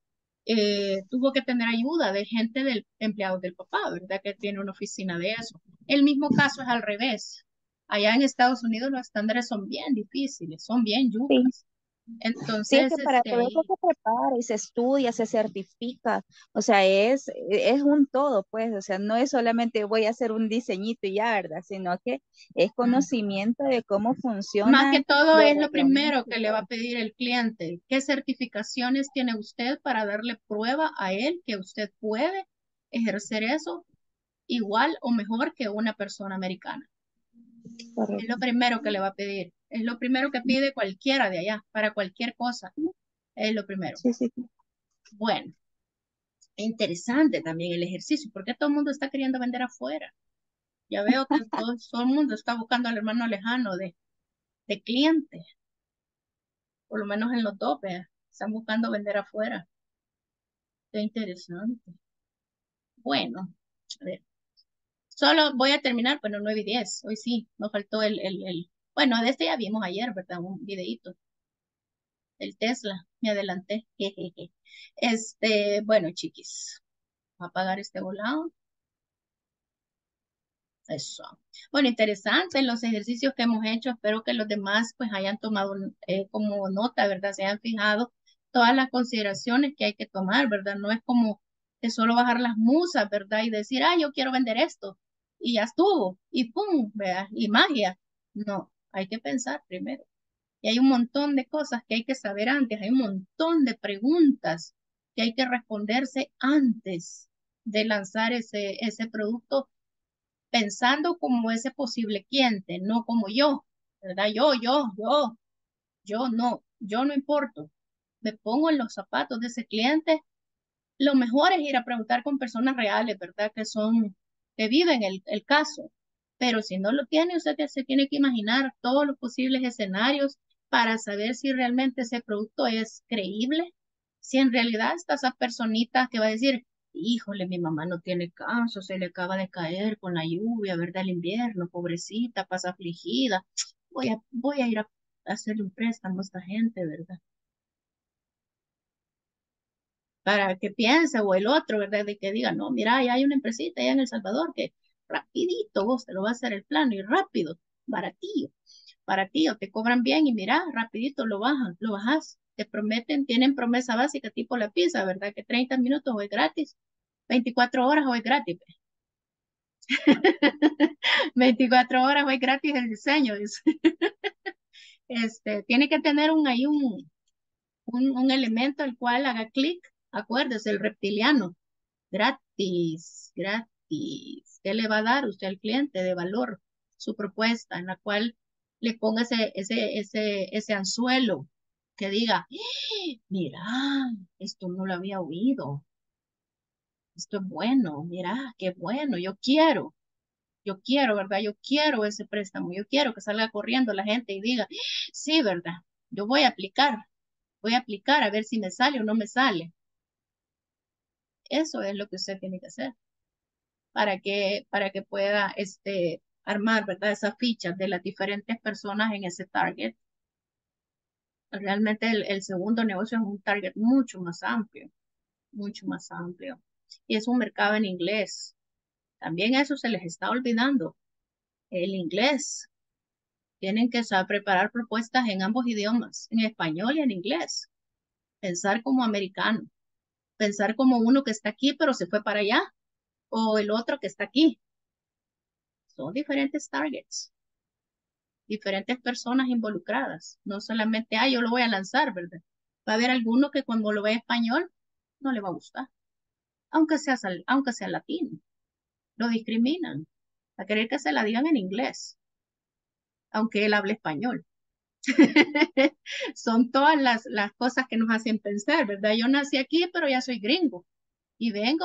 tuvo que tener ayuda de gente del empleado del papá, ¿verdad? Que tiene una oficina de eso. El mismo caso es al revés. Allá en Estados Unidos los estándares son bien difíciles, son bien Sí. yucas. Sí, es Entonces, que para todo eso ahí, se prepara y se estudia, se certifica, o sea, es un todo, pues, o sea, no es solamente voy a hacer un diseñito y ya, ¿verdad? Sino que es mm, conocimiento de cómo más que funcionan todo los es lo reglamentos primero y que le va a todo. pedir el cliente. ¿Qué certificaciones tiene usted para darle prueba a él que usted puede ejercer eso igual o mejor que una persona americana? Es lo Correcto. primero que le va a pedir. Es lo primero que pide cualquiera de allá, para cualquier cosa. Es lo primero. Sí, sí, sí. Bueno, interesante también el ejercicio, porque todo el mundo está queriendo vender afuera. Ya veo que todo el mundo está buscando al hermano lejano de clientes, por lo menos en los topes. Están buscando vender afuera. Qué interesante. Bueno, a ver. Solo voy a terminar, bueno, 9:10. Hoy sí, nos faltó bueno, de este ya vimos ayer, ¿verdad? Un videíto. El Tesla, me adelanté. Jejeje. Bueno, chiquis, voy a apagar este volado. Eso. Bueno, interesante los ejercicios que hemos hecho. Espero que los demás pues hayan tomado como nota, ¿verdad? Se hayan fijado todas las consideraciones que hay que tomar, ¿verdad? No es como que solo bajar las musas, ¿verdad? Y decir, ah, yo quiero vender esto. Y ya estuvo. Y pum, ¿verdad? Y magia. No, hay que pensar primero. Y hay un montón de cosas que hay que saber antes, hay un montón de preguntas que hay que responderse antes de lanzar ese producto, pensando como ese posible cliente, no como yo, ¿verdad? Yo no importo. Me pongo en los zapatos de ese cliente. Lo mejor es ir a preguntar con personas reales, ¿verdad? Que viven el caso. Pero si no lo tiene, usted se tiene que imaginar todos los posibles escenarios para saber si realmente ese producto es creíble, si en realidad está esa personita que va a decir, híjole, mi mamá no tiene caso, se le acaba de caer con la lluvia, ¿verdad? El invierno, pobrecita, pasa afligida. Voy a ir a hacerle un préstamo a esta gente, ¿verdad? Para que piense o el otro, ¿verdad? De que diga, no, mira, ya hay una empresita allá en El Salvador que rapidito vos te lo va a hacer el plano y rápido, baratillo. para ti o te cobran bien y mira, rapidito lo bajas. Te prometen, tienen promesa básica tipo la pizza, ¿verdad? Que 30 minutos o es gratis, 24 horas o es gratis. 24 horas o es gratis el diseño. Dice. Tiene que tener ahí un elemento al cual haga clic. Acuérdese, el reptiliano. Gratis, gratis. ¿Qué le va a dar usted al cliente de valor? Su propuesta en la cual le ponga ese anzuelo que diga, mira, esto no lo había oído. Esto es bueno, mira, qué bueno, yo quiero, ¿verdad? Yo quiero ese préstamo, yo quiero que salga corriendo la gente y diga, sí, ¿verdad? Yo voy a aplicar a ver si me sale o no me sale. Eso es lo que usted tiene que hacer para que pueda armar, ¿verdad? Esas fichas de las diferentes personas en ese target. Realmente el segundo negocio es un target mucho más amplio, mucho más amplio. Y es un mercado en inglés. También eso se les está olvidando. El inglés. Tienen que saber preparar propuestas en ambos idiomas, en español y en inglés. Pensar como americano. Pensar como uno que está aquí pero se fue para allá. O el otro que está aquí. Son diferentes targets. Diferentes personas involucradas. No solamente, yo lo voy a lanzar, ¿verdad? Va a haber alguno que cuando lo ve español no le va a gustar. Aunque sea latino. Lo discriminan. A querer que se la digan en inglés. Aunque él hable español. Son todas las cosas que nos hacen pensar, ¿verdad? Yo nací aquí, pero ya soy gringo. Y vengo,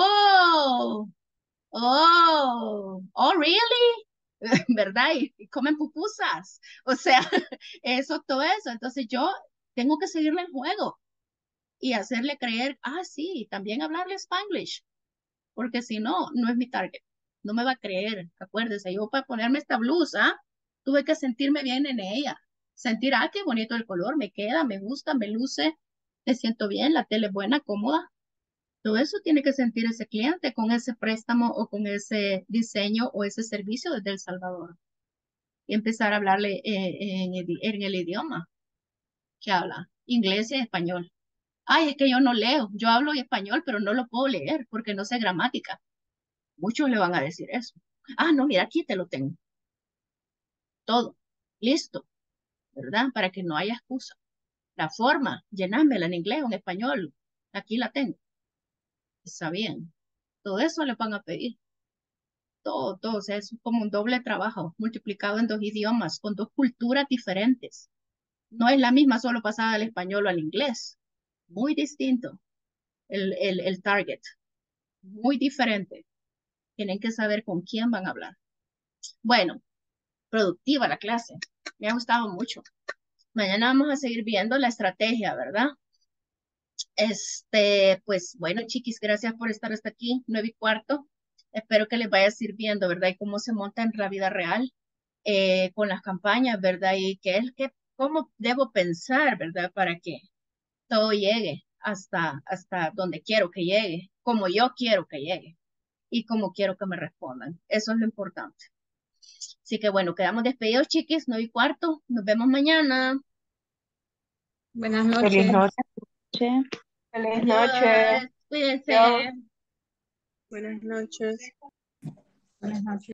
really? ¿Verdad? Y comen pupusas. O sea, todo eso. Entonces yo tengo que seguirle el juego y hacerle creer, sí, también hablarle Spanglish, porque si no, no es mi target. No me va a creer. Acuérdese, yo para ponerme esta blusa, tuve que sentirme bien en ella. Sentir, qué bonito el color, me queda, me gusta, me luce, me siento bien, la tele es buena, cómoda. Todo eso tiene que sentir ese cliente con ese préstamo o con ese diseño o ese servicio desde El Salvador. Y empezar a hablarle en el idioma que habla, inglés y español. Es que yo no leo, yo hablo español, pero no lo puedo leer porque no sé gramática. Muchos le van a decir eso. No, mira, aquí te lo tengo. Todo. Listo. ¿Verdad? Para que no haya excusa. La forma, llenámela en inglés o en español. Aquí la tengo. Está bien. Todo eso le van a pedir. Todo, todo. O sea, es como un doble trabajo multiplicado en dos idiomas, con dos culturas diferentes. No es la misma solo pasada al español o al inglés. Muy distinto el target. Muy diferente. Tienen que saber con quién van a hablar. Bueno, productiva la clase. Me ha gustado mucho. Mañana vamos a seguir viendo la estrategia, ¿verdad? Pues bueno, chiquis, gracias por estar hasta aquí, 9:15. Espero que les vaya sirviendo, ¿verdad? Y cómo se monta en la vida real con las campañas, ¿verdad? Y cómo debo pensar, ¿verdad? Para que todo llegue hasta donde quiero que llegue, como yo quiero que llegue y como quiero que me respondan. Eso es lo importante. Así que bueno, quedamos despedidos, chiquis, 9:15. Nos vemos mañana. Buenas Feliz noches. noche. Che. Feliz noche. Adiós, cuídense. Adiós. Buenas noches. Buenas noches.